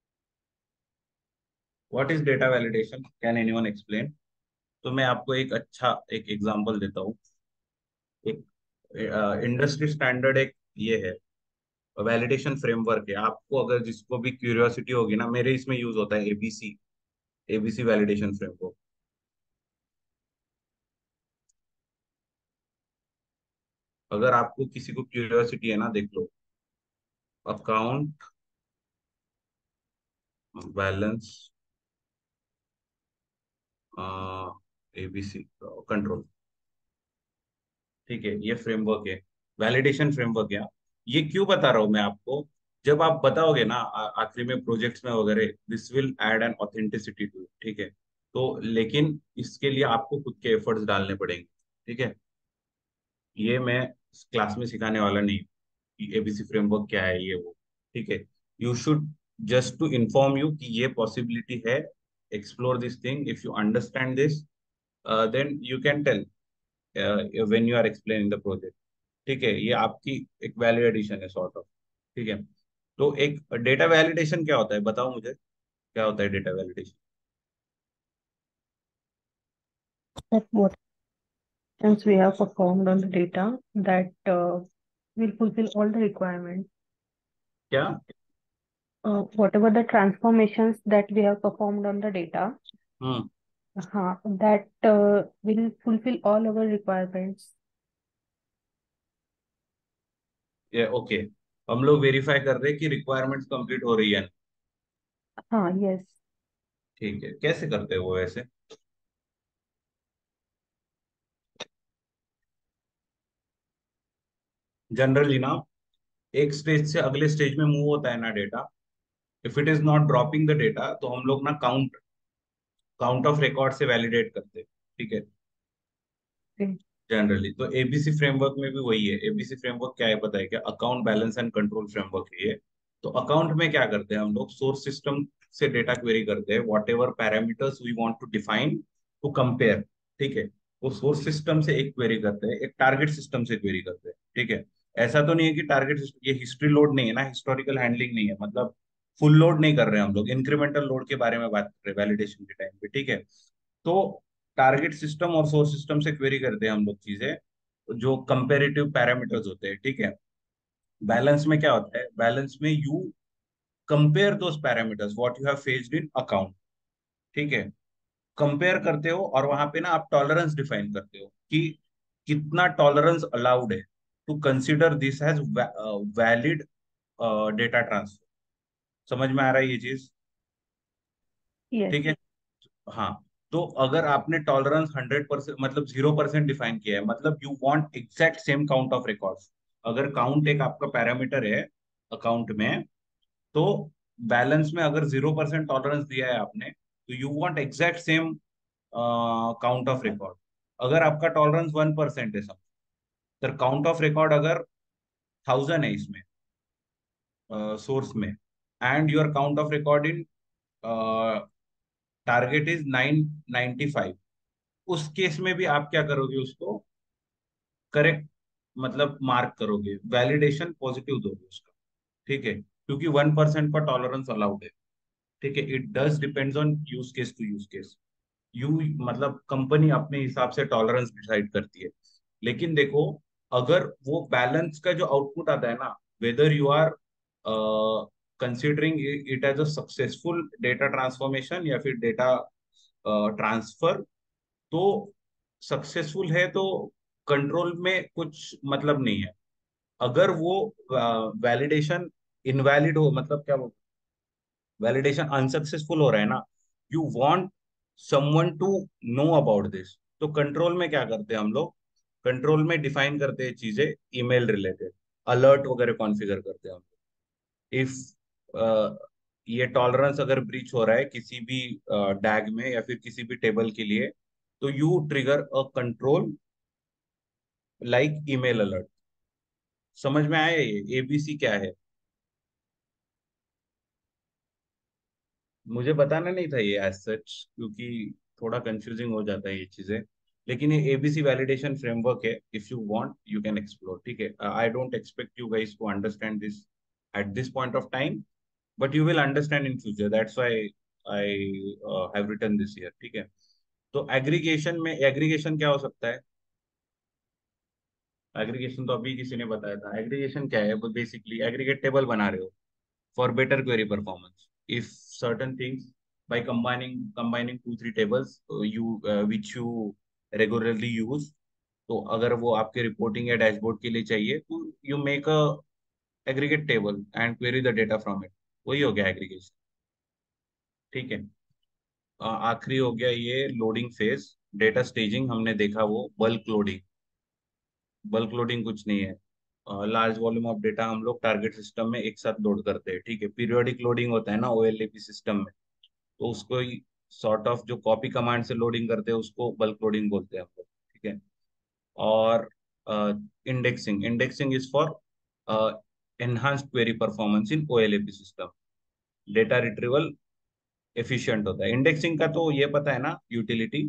What is data validation, can anyone explain? तो मैं आपको एक अच्छा एक एग्जांपल देता हूँ। एक इंडस्ट्री स्टैंडर्ड एक ये है, वैलिडेशन फ्रेमवर्क है। आपको अगर जिसको भी क्यूरियोसिटी होगी ना, मेरे इसमें यूज होता है एबीसी, एबीसी वैलिडेशन फ्रेमवर्क। अगर आपको किसी को क्यूरियोसिटी है ना, देख लो। अकाउंट बैलेंस एबीसी कंट्रोल, ठीक है, ये फ्रेमवर्क है, वैलिडेशन फ्रेमवर्क है। ये क्यों बता रहा हूं मैं आपको? जब आप बताओगे ना आखिरी में प्रोजेक्ट्स में वगैरह, this will add an authenticity to, ठीक है। तो लेकिन इसके लिए आपको खुद के एफर्ट्स डालने पड़ेंगे, ठीक है। ये मैं क्लास में सिखाने वाला नहीं कि एबीसी फ्रेमवर्क क्या है ये वो, ठीक है। You should just to inform you कि ये पॉसिबिलिटी है, explore this thing, if you understand this then you can tell when you are explaining the project, ठीक है। ये आपकी एक वैलिड एडिशन है सॉर्ट ऑफ, ठीक है। तो एक डेटा वैलिडेशन क्या होता है, बताओ मुझे क्या होता है data validation.
That what actions we have performed on the data that will fulfill all the requirements.
क्या?
Whatever the transformations that we have performed on the data,
hmm
that will fulfill all our requirements.
ये okay, हम लोग verify कर रहे हैं कि requirements complete हो रही है।
Yes.
ठीक है, कैसे करते हैं वो वैसे? जनरली ना, एक स्टेज से अगले स्टेज में मूव होता है ना data, if it is not dropping the data तो हम लोग ना काउंट काउंट ऑफ रिकॉर्ड से वैलिडेट करते हैं, ठीक है।
Okay.
जनरली तो एबीसी फ्रेमवर्क में भी वही है। एबीसी फ्रेमवर्क क्या है पता है क्या? Account balance and control framework है ये। तो अकाउंट में क्या करते हैं हम लोग, सोर्स सिस्टम से डेटा क्वेरी करते हैं, whatever parameters we want to define to compare, ठीक है। वो सोर्स सिस्टम से एक क्वेरी करते हैं, एक टारगेट सिस्टम से क्वेरी करते हैं, ठीक है। ऐसा तो नहीं है कि टारगेट सिस्टम ये हिस्ट्री लोड नहीं है ना, हिस्टोरिकल हैंडलिंग नहीं है, मतलब फुल लोड नहीं कर रहे हैं हम लोग, इंक्रीमेंटल लोड के बारे में बात कर रहे हैं वैलिडेशन के टाइम पे, ठीक है। तो टारगेट सिस्टम और सोर्स सिस्टम से क्वेरी करते हैं हम लोग चीजें, जो कंपेरेटिव पैरामीटर्स होते हैं, ठीक है। बैलेंस में क्या होता है, बैलेंस में you compare those parameters what you have faced in account, ठीक है। कंपेयर करते हो और वहां पे ना आप टॉलरेंस डिफाइन करते हो कि कितना टॉलरेंस अलाउड है to consider this has valid data transfer. समझ में आ रहा है ये चीज?
Yes.
ठीक है। हाँ, तो अगर आपने टॉलरेंस 100% मतलब 0% डिफाइन किया है, मतलब you want exact same count of records. अगर काउंट एक आपका पैरामीटर है अकाउंट में, तो बैलेंस में अगर 0% टॉलरेंस दिया है आपने, तो you want exact same count of record. अगर आपका टॉलरेंस 1% है सब, तो काउंट ऑफ रिकॉर्ड अगर 1000 है इसमें सोर्स में, and your count of record in target is 995, उस केस में भी आप क्या करोगे, उसको करेक्ट मतलब मार्क करोगे, वैलिडेशन पॉजिटिव दोगे उसका, ठीक है। क्योंकि 1% का टॉलरेंस अलाउड है, ठीक है। It does depends on use case to use case. You मतलब कंपनी अपने हिसाब से टॉलरेंस डिसाइड करती है। लेकिन देखो, अगर वो बैलेंस का जो आउटपुट आता है ना, whether you are considering it as a successful data transformation या फिर डेटा ट्रांसफर, तो सक्सेसफुल है तो कंट्रोल में कुछ मतलब नहीं है। अगर वो वैलिडेशन इनवैलिड हो, मतलब क्या बोलते, वैलिडेशन अनसक्सेसफुल हो रहा है ना, you want someone to know about this, तो कंट्रोल में क्या करते हैं हम लोग, कंट्रोल में डिफाइन करते हैं चीजें ईमेल रिलेटेड, अलर्ट वगैरह कॉन्फ़िगर करते हैं हम लोग। इफ ये टॉलरेंस अगर ब्रीच हो रहा है किसी भी डैग में या फिर किसी भी टेबल के लिए, तो you trigger a control like email alert. समझ में आया ये एबीसी क्या है? मुझे बताना नहीं था ये एज सच, क्योंकि थोड़ा कंफ्यूजिंग हो जाता है ये चीजें। लेकिन ये एबीसी वैलिडेशन फ्रेमवर्क है, if you want you can explore, ठीक है। I don't expect you guys to understand this at this point of time, but you will understand in future, that's why I have written this here, ठीक है। तो aggregation में, aggregation क्या हो सकता है? एग्रीगेशन तो अभी किसी ने बताया था। एग्रीगेशन क्या है? वो बेसिकली एग्रीगेट टेबल बना रहे हो for better query performance. If certain things by combining 2-3 tables which you regularly use, तो अगर वो आपके रिपोर्टिंग या डैशबोर्ड के लिए चाहिए तो you make a aggregate table and query the data from it. वही हो गया एग्रीगेशन, ठीक है। आखिरी हो गया ये लोडिंग फेज, डेटा स्टेजिंग हमने देखा, वो बल्क लोडिंग। बल्क लोडिंग कुछ नहीं है, लार्ज वॉल्यूम ऑफ डेटा हम लोग टारगेट सिस्टम में एक साथ लोड करते हैं, ठीक है। पीरियोडिक लोडिंग होता है ना ओएलएपी सिस्टम में, तो उसको सॉर्ट ऑफ जो कॉपी कमांड से लोडिंग करते हैं उसको बल्क लोडिंग बोलते हैं हम लोग, ठीक है। और indexing is for enhanced query performance in OLAP system. Data retrieval efficient होता है। इंडेक्सिंग का तो ये पता है ना, यूटिलिटी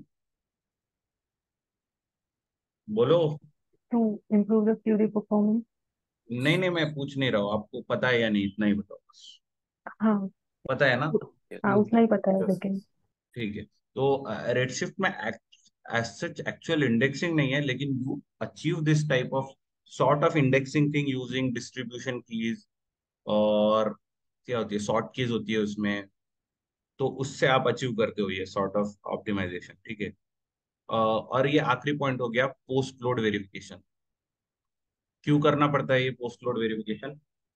बोलो।
To improve the query performance.
नहीं नहीं, मैं पूछ नहीं रहा हूँ, आपको पता है या नहीं, इतना ही बताओ बस।
हाँ
पता है ना?
हाँ, उतना ही पता है
Yes.
लेकिन
ठीक है। तो रेडशिफ्ट में एज सच एक्चुअल इंडेक्सिंग नहीं है, लेकिन you achieve this type of sort of indexing thing using distribution keys, और क्या होती है, शॉर्ट कीज होती है उसमें, तो उससे आप अचीव करते हो ये सॉर्ट ऑफ ऑप्टिमाइजेशन। ठीक है। और ये आखिरी पॉइंट हो गया, पोस्ट लोड वेरिफिकेशन। क्यों करना पड़ता है ये पोस्ट लोड वेरिफिकेशन?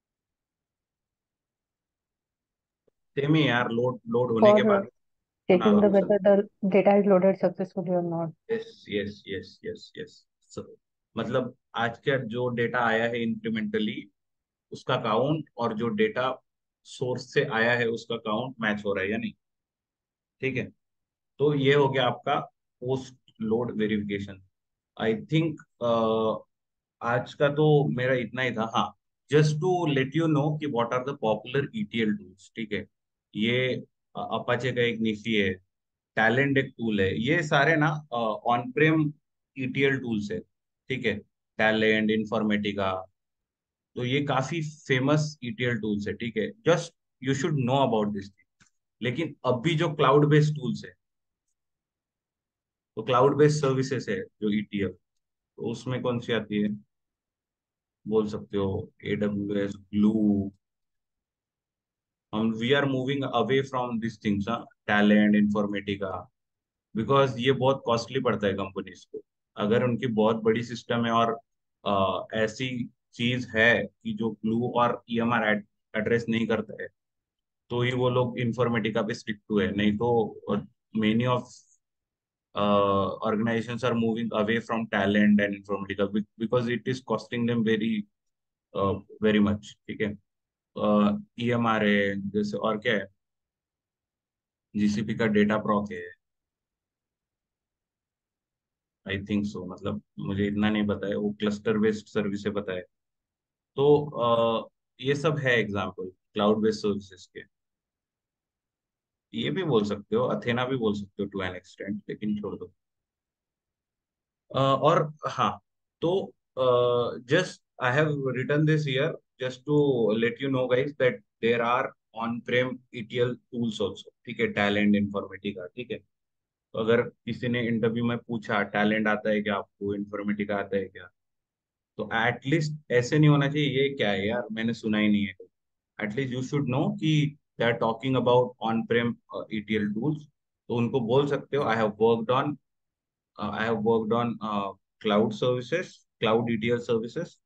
सेम ही यार, लोड लोड होने के
for
बाद बना
checking
लो।
the whether the data is loaded successfully or not.
Yes yes yes yes yes. मतलब आज का जो डेटा आया है इंक्रीमेंटली, उसका काउंट और जो डेटा सोर्स से आया है उसका काउंट मैच हो रहा है या नहीं। ठीक है। तो ये हो गया आपका post load verification. I think आज का तो मेरा इतना ही था। हाँ, just to let you know कि what are the popular ETL tools. ठीक है। ये अपाचे का एक निफी है, टैलेंट एक टूल है, ये सारे ना ऑन प्रेम ईटीएल टूल्स है। ठीक है। टैलेंट, इन्फॉर्मेटिका, तो ये काफी फेमस ईटीएल टूल्स है। ठीक है। Just you should know about this thing. लेकिन अभी जो क्लाउड बेस्ड टूल्स है, तो क्लाउड बेस्ड सर्विसेज है जो ईटीएल, तो उसमें कौन सी आती है, बोल सकते हो AWS, ग्लू। हम we are moving away from this things, Talend, Informatica, because ये बहुत कॉस्टली पड़ता है कंपनीज को। अगर उनकी बहुत बड़ी सिस्टम है और ऐसी चीज है कि जो ग्लू और EMR एड्रेस नहीं करता है, तो ही वो लोग इन्फॉर्मेटिका पे स्टिक टू है। नहीं तो many of organizations are moving away from talent and informatica because it is costing them very much। ठीक है। EMR है जैसे, और क्या है, GCP का डेटा प्रॉक है, आई थिंक सो। मतलब मुझे इतना नहीं पता है, वो क्लस्टर बेस्ड सर्विस है, पता है। तो ये सब है एग्जाम्पल क्लाउड बेस्ड सर्विसेज के। ये भी बोल सकते हो, अथेना भी बोल सकते हो टू एन एक्सटेंट, लेकिन छोड़ दो। और हाँ, तो just I have written this here just to let you know guys that there are on prem ETL tools also. ठीक है। Talend, Informatica. ठीक है। तो अगर किसी ने इंटरव्यू में पूछा टैलेंट आता है क्या आपको, इन्फॉर्मेटिका आता है क्या, तो एटलीस्ट ऐसे नहीं होना चाहिए ये क्या है यार, मैंने सुना ही नहीं है। एटलीस्ट यू शुड नो कि they are talking about on prem ETL tools. तो उनको बोल सकते हो I have worked on cloud services, cloud ETL services.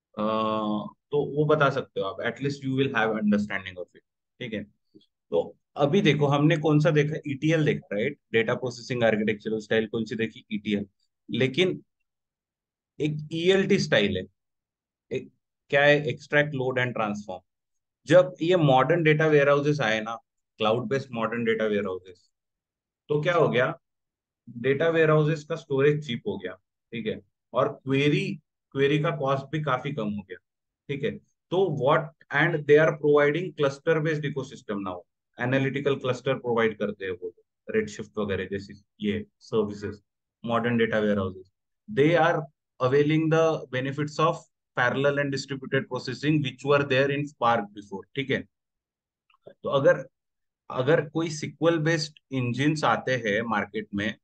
तो वो बता सकते हो आप, at least you will have understanding of it. ठीक है। तो अभी देखो, हमने कौन सा देखा, ETL देखा, right? Data processing architectural style कौन सी देखी, ETL। लेकिन एक ELT स्टाइल है, एक क्या है, एक्सट्रैक्ट, लोड एंड ट्रांसफॉर्म। जब ये मॉडर्न डेटा वेयर हाउसेस आए ना, cloud based modern data warehouses, तो क्या हो गया, डेटा वेयर हाउसेस का स्टोरेज चीप हो गया। ठीक है। और क्वेरी क्वेरी का कॉस्ट भी काफी कम हो गया। ठीक है। तो what, and they are providing cluster based ecosystem now, analytical cluster provide करते हैं वो, रेडशिफ्ट वगैरह जैसी ये services, modern data warehouses, they are availing the benefits of parallel and distributed processing which were there in Spark before. ठीक है। तो अगर अगर कोई सिक्वल बेस्ड इंजिन्स आते हैं मार्केट में,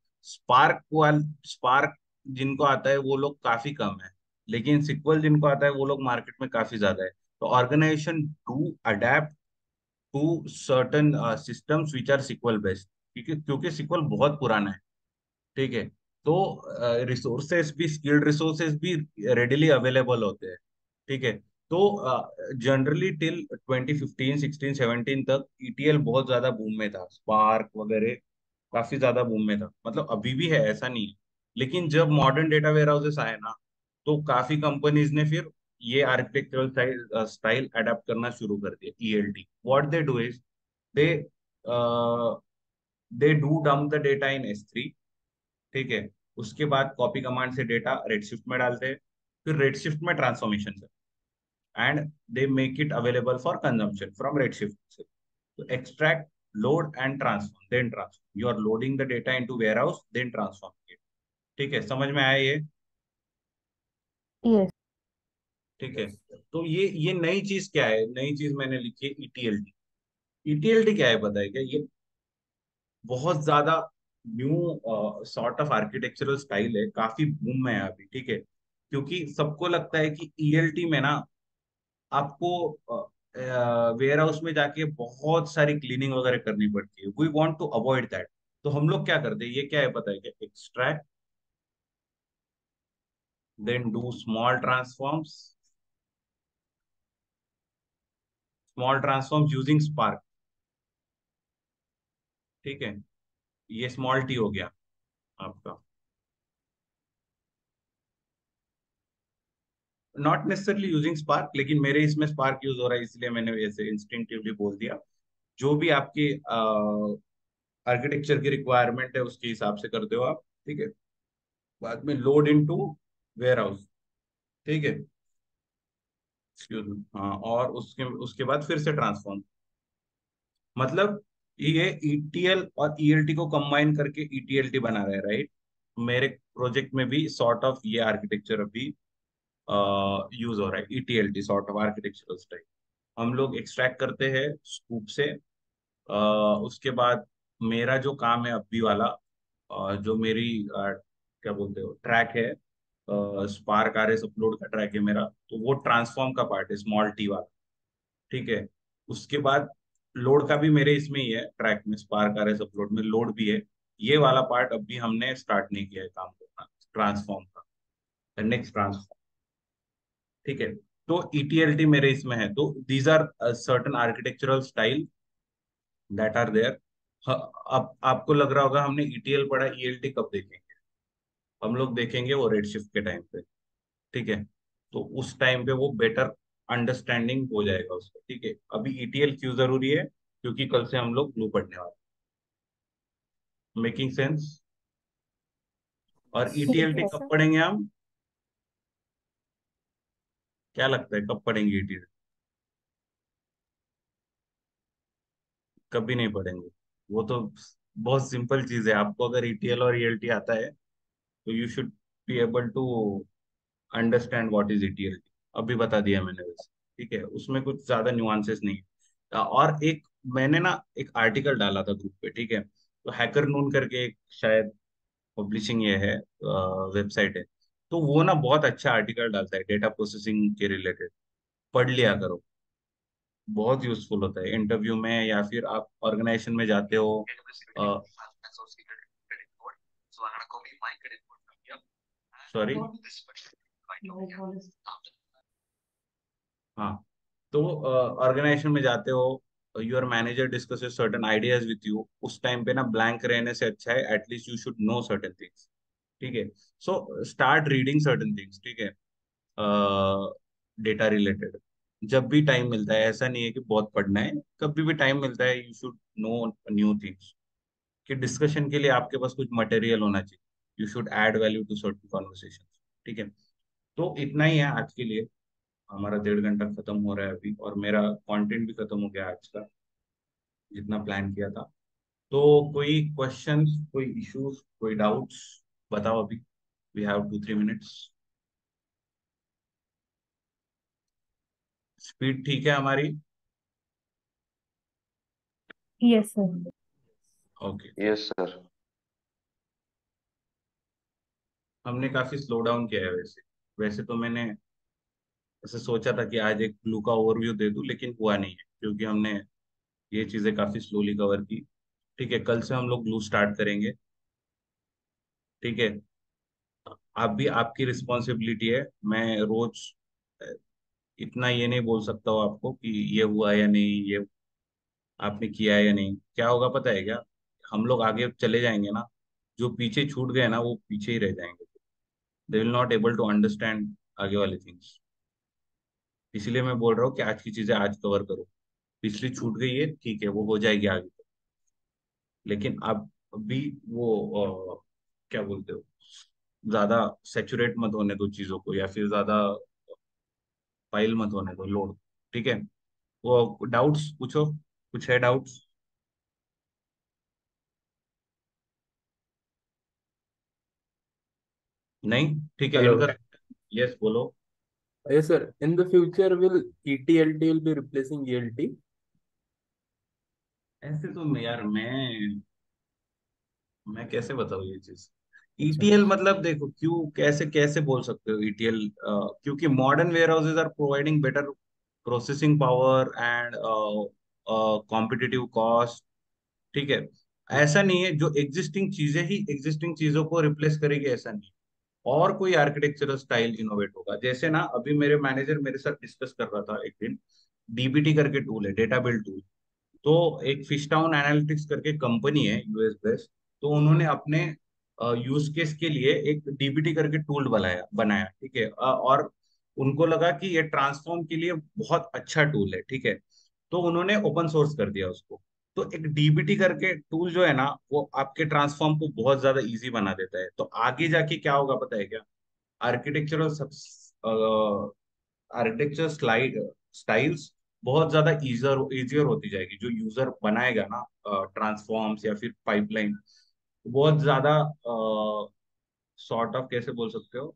स्पार्क जिनको आता है वो लोग काफी कम है, लेकिन सिक्वल जिनको आता है वो लोग मार्केट में काफी ज्यादा है। तो organization do adept to certain systems which are sequel based, क्योंकि सिक्वल बहुत पुराना है। ठीक है। तो रिसोर्सेस भी, स्किल्ड रिसोर्सेस भी रेडिली अवेलेबल होते हैं। ठीक है। तो जनरली टिल 2015, 16, 17 तक ETL बहुत ज्यादा बूम में था, स्पार्क वगैरह काफी ज्यादा बूम में था, मतलब अभी भी है, ऐसा नहीं है। लेकिन जब मॉडर्न डेटा वेयर हाउसेस आए ना, तो काफी कंपनीज ने फिर ये आर्किटेक्चरल स्टाइल अडेप्ट करना शुरू कर दिया, ELT। What they do is they they do dump the data in S3। ठीक है। उसके बाद कॉपी कमांड से डेटा रेडशिफ्ट में डालते हैं, फिर रेडशिफ्ट में transformation and they make it available for consumption from Redshift से। तो extract, load and transform, then transform, you are loading the data into warehouse then transform. ठीक है, समझ में आया ये?
Yes.
ठीक है, तो ये नई चीज क्या है? नई चीज मैंने लिखी है ईटीएलटी। ईटीएलटी क्या है पता है क्या? ये बहुत ज्यादा new sort of architectural style है, काफी बूम में है अभी। ठीक है, क्योंकि सबको लगता है कि ईएलटी में ना आपको वेयर हाउस में जाके बहुत सारी क्लीनिंग वगैरह करनी पड़ती है। We want to avoid that. तो हम लोग क्या करते हैं, ये क्या है पता है क्या? Extract, then do small transforms using Spark. ठीक है, ये स्मॉल टी हो गया आपका। नॉट नेसेसरली यूजिंग स्पार्क, लेकिन मेरे इसमें स्पार्क यूज हो रहा है इसलिए मैंने ऐसे इंस्टिंक्टिवली बोल दिया। जो भी आपकी आर्किटेक्चर की रिक्वायरमेंट है उसके हिसाब से करते हो आप। ठीक है, बाद में लोड इनटू वेयर हाउस। ठीक है, एक्सक्यूज मी, हाँ, और उसके उसके बाद फिर से ट्रांसफॉर्म। मतलब ये ईटीएल और ईएलटी को कंबाइन करके ईटीएलटी बना रहा है, राइट? मेरे प्रोजेक्ट में भी सॉर्ट ऑफ ये आर्किटेक्चर अभी यूज हो रहा है, ETLT sort of architectural style. हम लोग एक्सट्रैक्ट करते हैं स्कूप से। उसके बाद मेरा जो काम है अभी वाला, जो मेरी क्या बोलते हो ट्रैक है, स्पार्क आरएस अपलोड का ट्रैक है मेरा, तो वो ट्रांसफॉर्म का पार्ट है, स्मॉल टी वाला। ठीक है, उसके बाद लोड का भी मेरे इसमें ही है ट्रैक में, स्पार्क आरएस अपलोड में लोड भी है। ये वाला पार्ट अभी हमने स्टार्ट नहीं किया है काम करना, ट्रांसफॉर्म का, नेक्स्ट ट्रांसफॉर्म। ठीक है, तो ईटीएलटी मेरे इसमें है। तो these are certain architectural style that are there. अब आपको लग रहा होगा हमने ईटीएल पढ़ा, ईएलटी कब देखेंगे? हम लोग देखेंगे वो रेड शिफ्ट के टाइम पे। ठीक है, तो उस टाइम पे वो बेटर अंडरस्टैंडिंग हो जाएगा उसका। ठीक है, अभी ईटीएल क्यों जरूरी है? क्योंकि कल से हम लोग ग्लू पढ़ने वाले। Making sense? और ईटीएलटी
Yes,
कब
sir.
पढ़ेंगे हम? क्या लगता है कब पढ़ेंगे ईटीएल? कभी नहीं पढ़ेंगे। वो तो बहुत सिंपल चीज है। आपको अगर ईटीएल और ईएलटी आता है तो you should be able to understand what is ETL. अभी बता दिया मैंने वैसे। ठीक है, उसमें कुछ ज्यादा न्यूआंसेस नहीं है। और एक मैंने ना एक आर्टिकल डाला था ग्रुप पे। ठीक है, तो हैकर नून करके एक शायद पब्लिशिंग ये है, वेबसाइट है, तो वो ना बहुत अच्छा आर्टिकल डालता है डेटा प्रोसेसिंग के रिलेटेड। पढ़ लिया करो, बहुत यूजफुल होता है इंटरव्यू में, या फिर आप ऑर्गेनाइजेशन में जाते हो। सॉरी, हाँ, तो ऑर्गेनाइजेशन में जाते हो, your manager discusses certain ideas with you, उस टाइम पे ना ब्लैंक रहने से अच्छा है at least you should know certain things. ठीक है, so start reading certain things. ठीक है, डेटा रिलेटेड जब भी टाइम मिलता है, ऐसा नहीं है कि बहुत पढ़ना है, कभी भी टाइम मिलता है you should know new things. कि डिस्कशन के लिए आपके पास कुछ मटेरियल होना चाहिए, you should add value to certain conversation. ठीक है, तो इतना ही है आज के लिए। हमारा 1.5 घंटा खत्म हो रहा है अभी, और मेरा कंटेंट भी खत्म हो गया आज का, जितना प्लान किया था। तो कोई क्वेश्चंस, कोई इश्यूज, कोई डाउट्स बताओ अभी। We have 2-3 minutes. स्पीड ठीक है हमारी?
Yes, sir.
Okay,
yes sir.
हमने काफी स्लो डाउन किया है वैसे। वैसे तो मैंने ऐसे सोचा था कि आज एक ब्लू का ओवरव्यू दे दूं, लेकिन हुआ नहीं है क्योंकि हमने ये चीजें काफी स्लोली कवर की। ठीक है, कल से हम लोग ब्लू स्टार्ट करेंगे। ठीक है, आप भी, आपकी रिस्पॉन्सिबिलिटी है। मैं रोज इतना ये नहीं बोल सकता हूँ आपको कि ये हुआ या नहीं, ये आपने किया है या नहीं। क्या होगा पता है क्या? हम लोग आगे चले जाएंगे ना, जो पीछे छूट गए ना वो पीछे ही रह जाएंगे। They will not able to understand आगे वाली थिंग्स। इसीलिए मैं बोल रहा हूँ कि आज की चीजें आज कवर करो। पिछली छूट गई है, ठीक है, वो हो जाएगी आगे। लेकिन अब भी वो क्या बोलते हो, ज्यादा सेचुरेट मत होने दो चीजों को, या फिर ज्यादा फाइल मत होने दो लोड। ठीक है, वो डाउट्स पूछो, कुछ है डाउट्स? नहीं, ठीक है, एंड
Hello.
कर। यस, बोलो।
Yes, sir. In the future, will ETLT will be replacing ELT?
ऐसे तो यार मैं कैसे बताऊँ ये चीज?
अच्छा।
ईटीएल मतलब देखो, क्यों कैसे कैसे बोल सकते हो ईटीएल? क्योंकि modern warehouses are providing better processing power and competitive cost. ठीक है, ऐसा नहीं है जो एग्जिस्टिंग चीजें ही एग्जिस्टिंग चीजों को रिप्लेस करेगी, ऐसा नहीं। और कोई आर्किटेक्चरल स्टाइल इनोवेट होगा। जैसे ना, अभी मेरे मैनेजर मेरे साथ डिस्कस कर रहा था एक दिन, डीबीटी करके टूल है, डेटा बिल्ड टूल। तो एक फिश टाउन एनालिटिक्स करके कंपनी है, यूएस बेस्ड। तो उन्होंने अपने यूज केस के लिए एक डीबीटी करके टूल बनाया बनाया ठीक है, और उनको लगा कि ये ट्रांसफॉर्म के लिए बहुत अच्छा टूल है। ठीक है, तो उन्होंने ओपन सोर्स कर दिया उसको। तो एक डीबीटी करके टूल जो है ना, वो आपके ट्रांसफॉर्म को बहुत ज्यादा इजी बना देता है। तो आगे जाके क्या होगा पता है क्या? आर्किटेक्चरल आर्किटेक्चर स्लाइड स्टाइल्स बहुत ज्यादा इजर इजियर होती जाएगी। जो यूजर बनाएगा ना ट्रांसफॉर्म्स या फिर पाइपलाइन, बहुत ज्यादा सॉर्ट ऑफ, कैसे बोल सकते हो,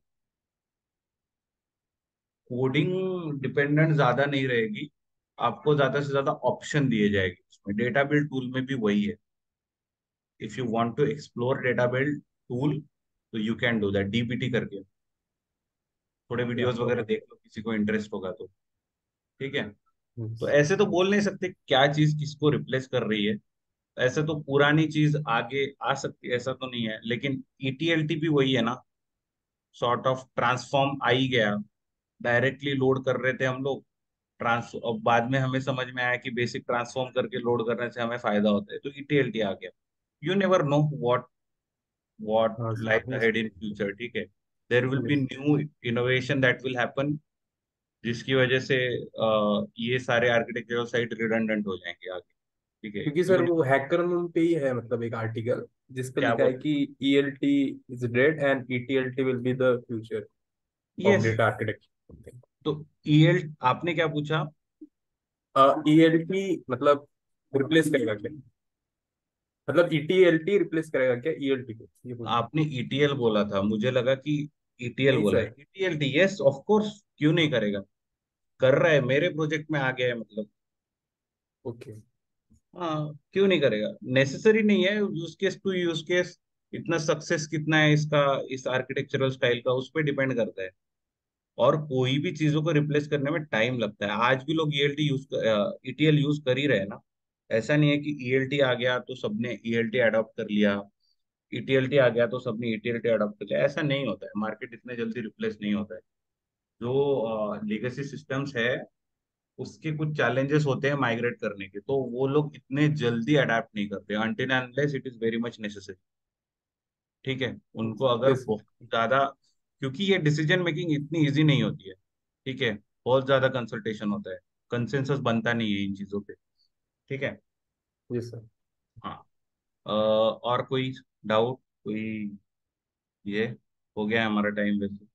कोडिंग डिपेंडेंट ज्यादा नहीं रहेगी। आपको ज्यादा से ज्यादा ऑप्शन दिए जाएंगे। उसमें डेटा बिल्ड टूल में भी वही है। If you want to explore data build tool, तो you can do that DBT करके। थोड़े
Yeah.
वीडियोस वगैरह देख लो, किसी को इंटरेस्ट होगा तो। ठीक है, तो
Yes.
ऐसे तो बोल नहीं सकते क्या चीज किसको रिप्लेस कर रही है। ऐसे तो पुरानी चीज आगे आ सकती है, ऐसा तो नहीं है। लेकिन ईटीएलटी भी वही है ना, सॉर्ट ऑफ ट्रांसफॉर्म आ ही गया। डायरेक्टली लोड कर रहे थे हम लोग ट्रांस, अब बाद में हमें समझ में आया कि बेसिक ट्रांसफॉर्म करके लोड करने से हमें फायदा होता है, तो ईटीएलटी आ गया। यू नेवर नो व्हाट
हाँ sir.
Lies
Yes.
Ahead in future. ठीक है, there will be
Yes.
New innovation that will happen, जिसकी वजह से ये सारे आर्किटेक्चरल साइट रिडंडेंट हो जाएंगे आगे। ठीक है,
क्योंकि सर वो हैकरनून पे ही है, मतलब एक आर्टिकल जिस पे
क्या
लिखा है
बोल?
कि ELT is dead and ETLT will be the future of
yes,
data architecture.
तो ईएल आपने क्या पूछा?
ELT मतलब रिप्लेस करेगा क्या? मतलब ETLT रिप्लेस करेगा क्या ELT को, ये पूछ रहा
आपने ईटीएल बोला था, मुझे लगा कि
हूँ।
ईटीएल
नहीं
बोला है।
Sir.
ETL, yes of course, क्यों नहीं करेगा? कर रहा है, मेरे प्रोजेक्ट में आ गया है मतलब।
ओके।
हाँ, क्यों नहीं करेगा? नेसेसरी नहीं है, use case to use case. इतना सक्सेस कितना है इसका, इस आर्किटेक्चरल स्टाइल का, उस पर डिपेंड करता है। और कोई भी चीजों को रिप्लेस करने में टाइम लगता है। आज भी लोग ईटीएल यूज कर ही रहे हैं ना। ऐसा नहीं है कि ईएलटी आ गया तो सबने ईएलटी अडॉप्ट कर लिया, ईटीएलटी आ गया तो सबने ईटीएलटी अडॉप्ट कर लिया। ऐसा नहीं होता है, मार्केट इतने जल्दी रिप्लेस नहीं होता है। जो लेगेसी सिस्टम्स है, उसके कुछ चैलेंजेस होते हैं माइग्रेट करने के, तो वो लोग इतने जल्दी अडेप्ट नहीं करते until unless it is very much necessary. ठीक है, उनको अगर
यस।
बहुत ज्यादा, क्योंकि ये डिसीजन मेकिंग इतनी इजी नहीं होती है। ठीक है, बहुत ज्यादा कंसल्टेशन होता है, कंसेंसस बनता नहीं है इन चीजों पे। ठीक है।
Yes sir.
हाँ, और कोई डाउट, कोई? ये हो गया है हमारा टाइम वैसे।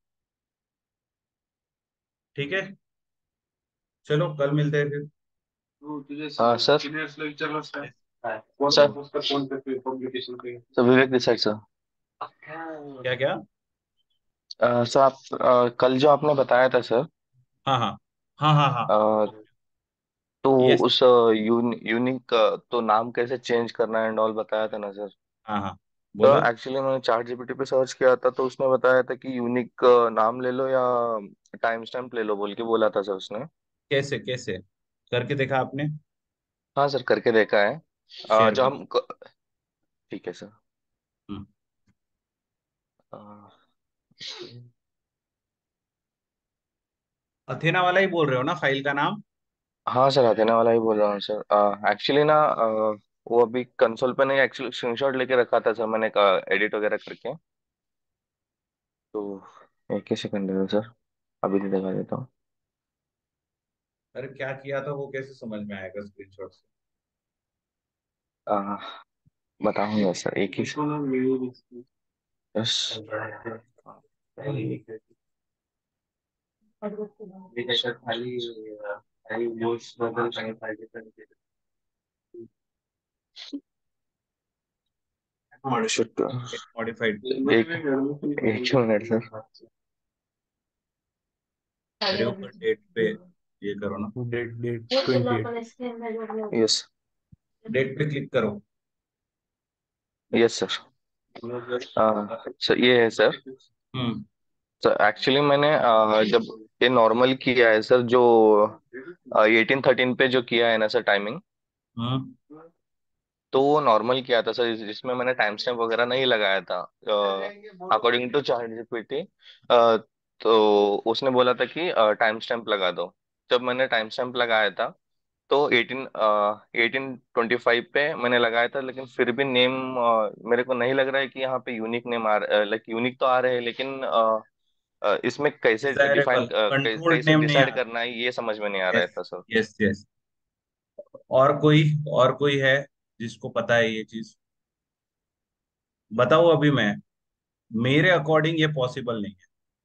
ठीक है, चलो कल मिलते हैं फिर।
हाँ सर।
बोलो
सर
बोलो।
Sir Vivek this side sir.
क्या क्या?
सर आप कल जो आपने बताया था सर,
हाँ हाँ हाँ हाँ हाँ।
तो
यस।
उस यूनिक तो नाम कैसे चेंज करना है एंड ऑल बताया था ना सर।
हाँ हाँ,
तो
बोलो।
एक्चुअली मैंने चैट जीपीटी पे सर्च किया था, तो उसने बताया था कि यूनिक नाम ले लो या टाइम स्टैम्प ले लो बोल के बोला था सर उसने।
कैसे कैसे करके देखा आपने?
हाँ सर करके देखा है।
शेयर
जो
करो।
हम ठीक है सर।
हम्म।
अ,
अथेना वाला ही बोल रहे हो ना फाइल का नाम?
हाँ सर अथेना वाला ही बोल रहा हूँ सर। एक्चुअली ना वो अभी कंसोल पे नहीं, एक्चुअली स्क्रीनशॉट लेके रखा था सर मैंने एडिट वगैरह करके। तो एक ही सेकंड है सर, अभी भी दिखा देता हूँ।
अरे क्या किया था वो कैसे समझ में आएगा स्क्रीनशॉट से?
अ, बताऊंगा सर, एक ही। यस। Should
मॉडिफाइड
एक मिनट सर.
अरे ऊपर डेट पे ये करो ना,
डेट डेट 28.
यस.
डेट पे क्लिक करो।
Yes sir. सर ये है सर.
हम्म
सर एक्चुअली मैंने जब ये नॉर्मल किया है सर, जो 1813 पे जो किया है ना सर टाइमिंग,
हम्म
तो वो नॉर्मल किया था सर, जिसमें मैंने टाइम स्टैम्प वगैरह नहीं लगाया था अकॉर्डिंग टू चैट जीपीटी. तो उसने बोला था कि टाइम स्टैम्प लगा दो. जब मैंने टाइम स्टैम्प लगाया था तो 1825 पे मैंने लगाया था, लेकिन फिर भी नेम मेरे को नहीं लग रहा है कि यहाँ पे यूनिक नेम आ रहा, लाइक यूनिक तो आ रहे हैं, लेकिन इसमें कैसे डिफाइन,
डिजायरेबल कंट्रोल्ड
कैसे
नेम नहीं आ
डिसाइड
रहा।
करना है ये समझ में नहीं आ रहा
यस
था सर.
Yes yes. और कोई है जिसको पता है ये चीज? बताओ अभी मैं, मेरे अकॉर्डिंग ये पॉसिबल नहीं है,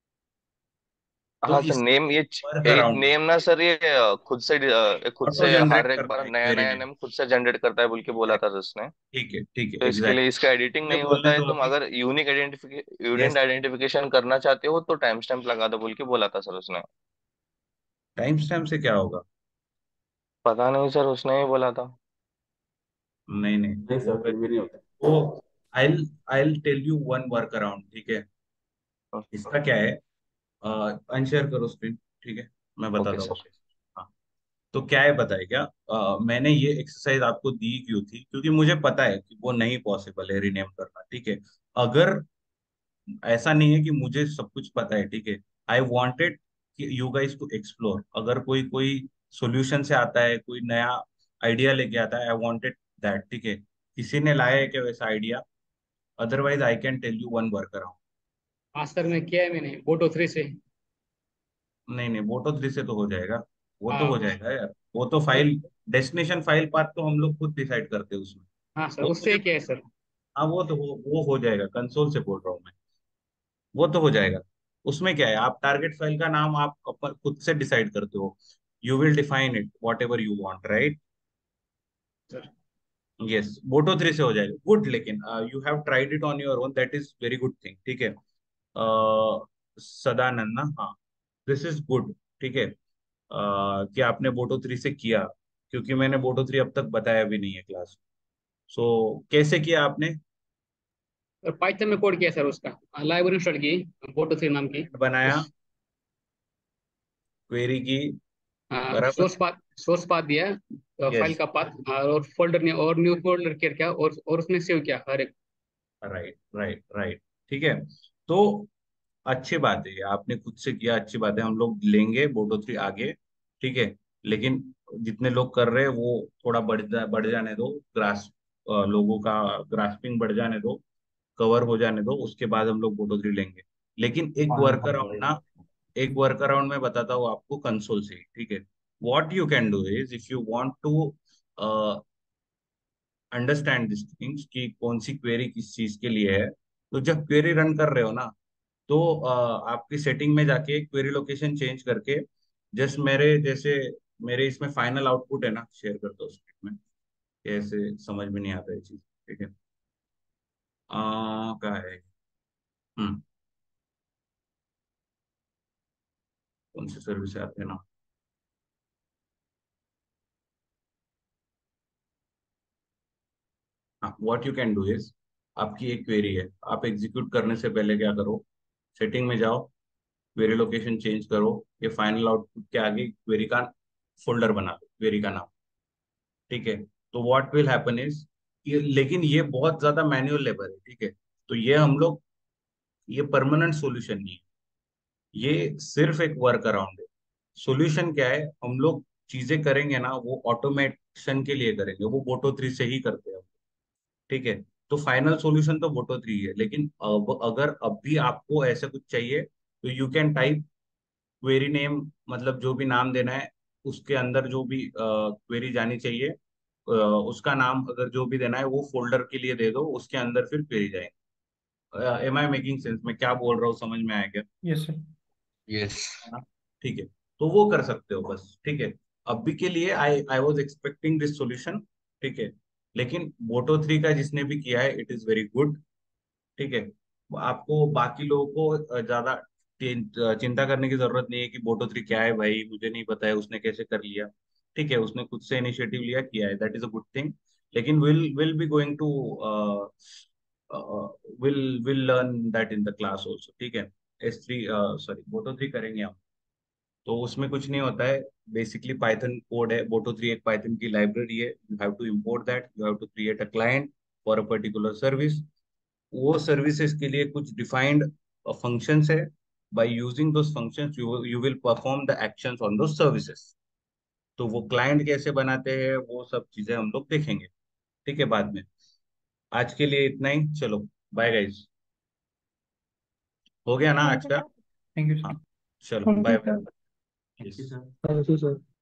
तो
हाँ सर,
इस
नेम
वर्क
ये
अराउंड
नेम ना सर, ये खुद
ऑटो
से
जनरेट
हर एक
करता
बार
है
नया
क्वेरी
नया
नेम।
नेम खुद से जनरेट करता है बोल के बोला था सर उसने.
ठीक
तो
है
इसके लिए
एग्जैक्ट।
इसका एडिटिंग
मुझे
नहीं होता
बोलने
है,
दो
तुम
अभी।
अगर यूनिक
यस,
आइडेंटिफिकेशन करना चाहते हो तो टाइम स्टैम्प लगा दो बोल के बोला था सर उसने.
टाइम स्टैम्प से क्या होगा?
पता नहीं सर, उसने ही बोला था.
नहीं नहीं,
नहीं सर, फिर भी नहीं होता.
वो I I tell you one work around, ठीक है? इसका क्या है, अनशेयर करो स्क्रीन, ठीक है? मैं
ओके
बताता हूँ।
सर.
हाँ, तो क्या है बताए क्या, मैंने ये एक्सरसाइज आपको दी क्यों थी, क्योंकि मुझे पता है कि वो नहीं पॉसिबल है रीनेम करना, ठीक है? अगर ऐसा नहीं है कि मुझे सब कुछ पता है, ठीक है? आई वांटेड कि यू गाइस टू एक्सप्लोर, अगर कोई कोई सॉल्यूशन से आता है, कोई नया आइडिया लेके आता है, आई वांटेड दैट, ठीक है? किसी ने लाया है क्या वैसा idea? Otherwise I can tell you one work around.
हाँ सर, मैं किया है मैंने बोटो 3 से।
नहीं नहीं, बोटो 3 से तो हो जाएगा, वो तो हो
हाँ
जाएगा यार। वो तो फाइल, डेस्टिनेशन फाइल पाथ तो हम लोग खुद डिसाइड करते हैं उसमें।
हाँ सर,
वो
उससे
मुझे,
क्या है सर?
हाँ वो तो वो हो जाएगा, कंसोल से बोल रहा हूँ मैं, वो तो हो जाएगा। उसमें क्या है, आप टारगेट फाइल का नाम आप खुद से डिसाइड करते हो, you will define it what ever you want, right?
Sir
yes, Boto 3 से हो जाएगा, गुड। लेकिन you have tried it on your own, that is very good thing, ठीक है? सदानंद ना, हाँ, दिस इज गुड, ठीक है? कि आपने बोटो 3 से किया, क्योंकि मैंने बोटो 3 अब तक बताया भी नहीं है क्लास। सो कैसे किया आपने?
और पाइथन में कोड किया सर, उसका लाइब्रेरी इंस्टॉल की बोटो 3 नाम की।
बनाया,
उस
क्वेरी की, बराबर?
सोर्स पाथ दिया, फाइल
यस,
का पाथ, और फोल्डर ने और न्यू फोल्डर क्रिएट किया, और उसने सेव किया हर एक।
राइट राइट राइट, ठीक है। तो अच्छी बात है, ये आपने खुद से किया, अच्छी बात है, हम लोग लेंगे बोटो 3 आगे, ठीक है? लेकिन जितने लोग कर रहे हैं वो थोड़ा बढ़ जाने दो, ग्रास लोगों का ग्रास्पिंग बढ़ जाने दो, कवर हो जाने दो, उसके बाद हम लोग बोटो 3 लेंगे। लेकिन एक वर्क अराउंड ना, एक वर्क अराउंड मैं बताता हूँ आपको कंसोल से ही, ठीक है? What you can do is, if you want to understand this things कि कौन सी क्वेरी किस चीज के लिए है, तो जब क्वेरी रन कर रहे हो ना, तो आपकी सेटिंग में जाके क्वेरी लोकेशन चेंज करके, जस्ट मेरे जैसे, मेरे इसमें फाइनल आउटपुट है ना, शेयर कर दो स्क्रीन में, कैसे समझ में नहीं आता है चीज, ठीक है? क्या है, हम्म कौन सी सर्विस आते हैं ना, हाँ, what you can do is, आपकी एक क्वेरी है, आप एग्जीक्यूट करने से पहले क्या करो, सेटिंग में जाओ, क्वेरी लोकेशन चेंज करो, ये फाइनल आउटपुट के आगे क्वेरी का फोल्डर बना दो, क्वेरी का नाम, ठीक है? तो व्हाट विल हैपन इज, लेकिन ये बहुत ज्यादा मैन्युअल लेबर है, ठीक है? तो ये हम लोग, ये परमानेंट सॉल्यूशन नहीं है, ये सिर्फ एक वर्क अराउंड है। सॉल्यूशन क्या है, हम लोग चीजें करेंगे ना, वो ऑटोमेशन के लिए करेंगे, वो बोटो 3 से ही करते हैं, ठीक है? तो फाइनल सॉल्यूशन तो बोटो 3 है, लेकिन अब अगर अब भी आपको ऐसा कुछ चाहिए, तो you can type query name, मतलब जो भी नाम देना है, उसके अंदर जो भी क्वेरी जानी चाहिए, उसका नाम अगर जो भी देना है वो फोल्डर के लिए दे दो, उसके अंदर फिर क्वेरी जाएंगे। Am I making sense? मैं क्या बोल रहा हूँ समझ में आया क्या?
Yes sir.
यस।
है ना? ठीक है, तो वो कर सकते हो बस। ठीक है, अभी के लिए I I was expecting this solution. ठीक है, लेकिन बोटो 3 का जिसने भी किया है, इट इज वेरी गुड। ठीक है, आपको बाकी लोगों को ज्यादा चिंता करने की जरूरत नहीं है कि बोटो 3 क्या है, भाई मुझे नहीं पता है उसने कैसे कर लिया। ठीक है, उसने खुद से इनिशिएटिव लिया, किया है, that is a good thing. लेकिन will be going to will learn that in the class also. ठीक है, S3 सॉरी बोटो 3 करेंगे हम, तो उसमें कुछ नहीं होता है। बेसिकली पाइथन कोड है, बोटो 3 एक पाइथन की लाइब्रेरी है। You have to import that, you have to create a client for a particular service. वो सर्विसेज के लिए कुछ डिफाइंड फंक्शंस है। By using those functions you will perform the actions on those services. तो वो client कैसे बनाते हैं, वो सब चीजें हम लोग देखेंगे। ठीक है, बाद में। आज के लिए इतना ही, चलो बाय गाइस। हो गया ना
थैंक
आज
यू
का?
सर।
Thank you sir.
हाँ, चलो
Thank
bye
you,
bye.
sir.
Thank you sir.
Thank you sir.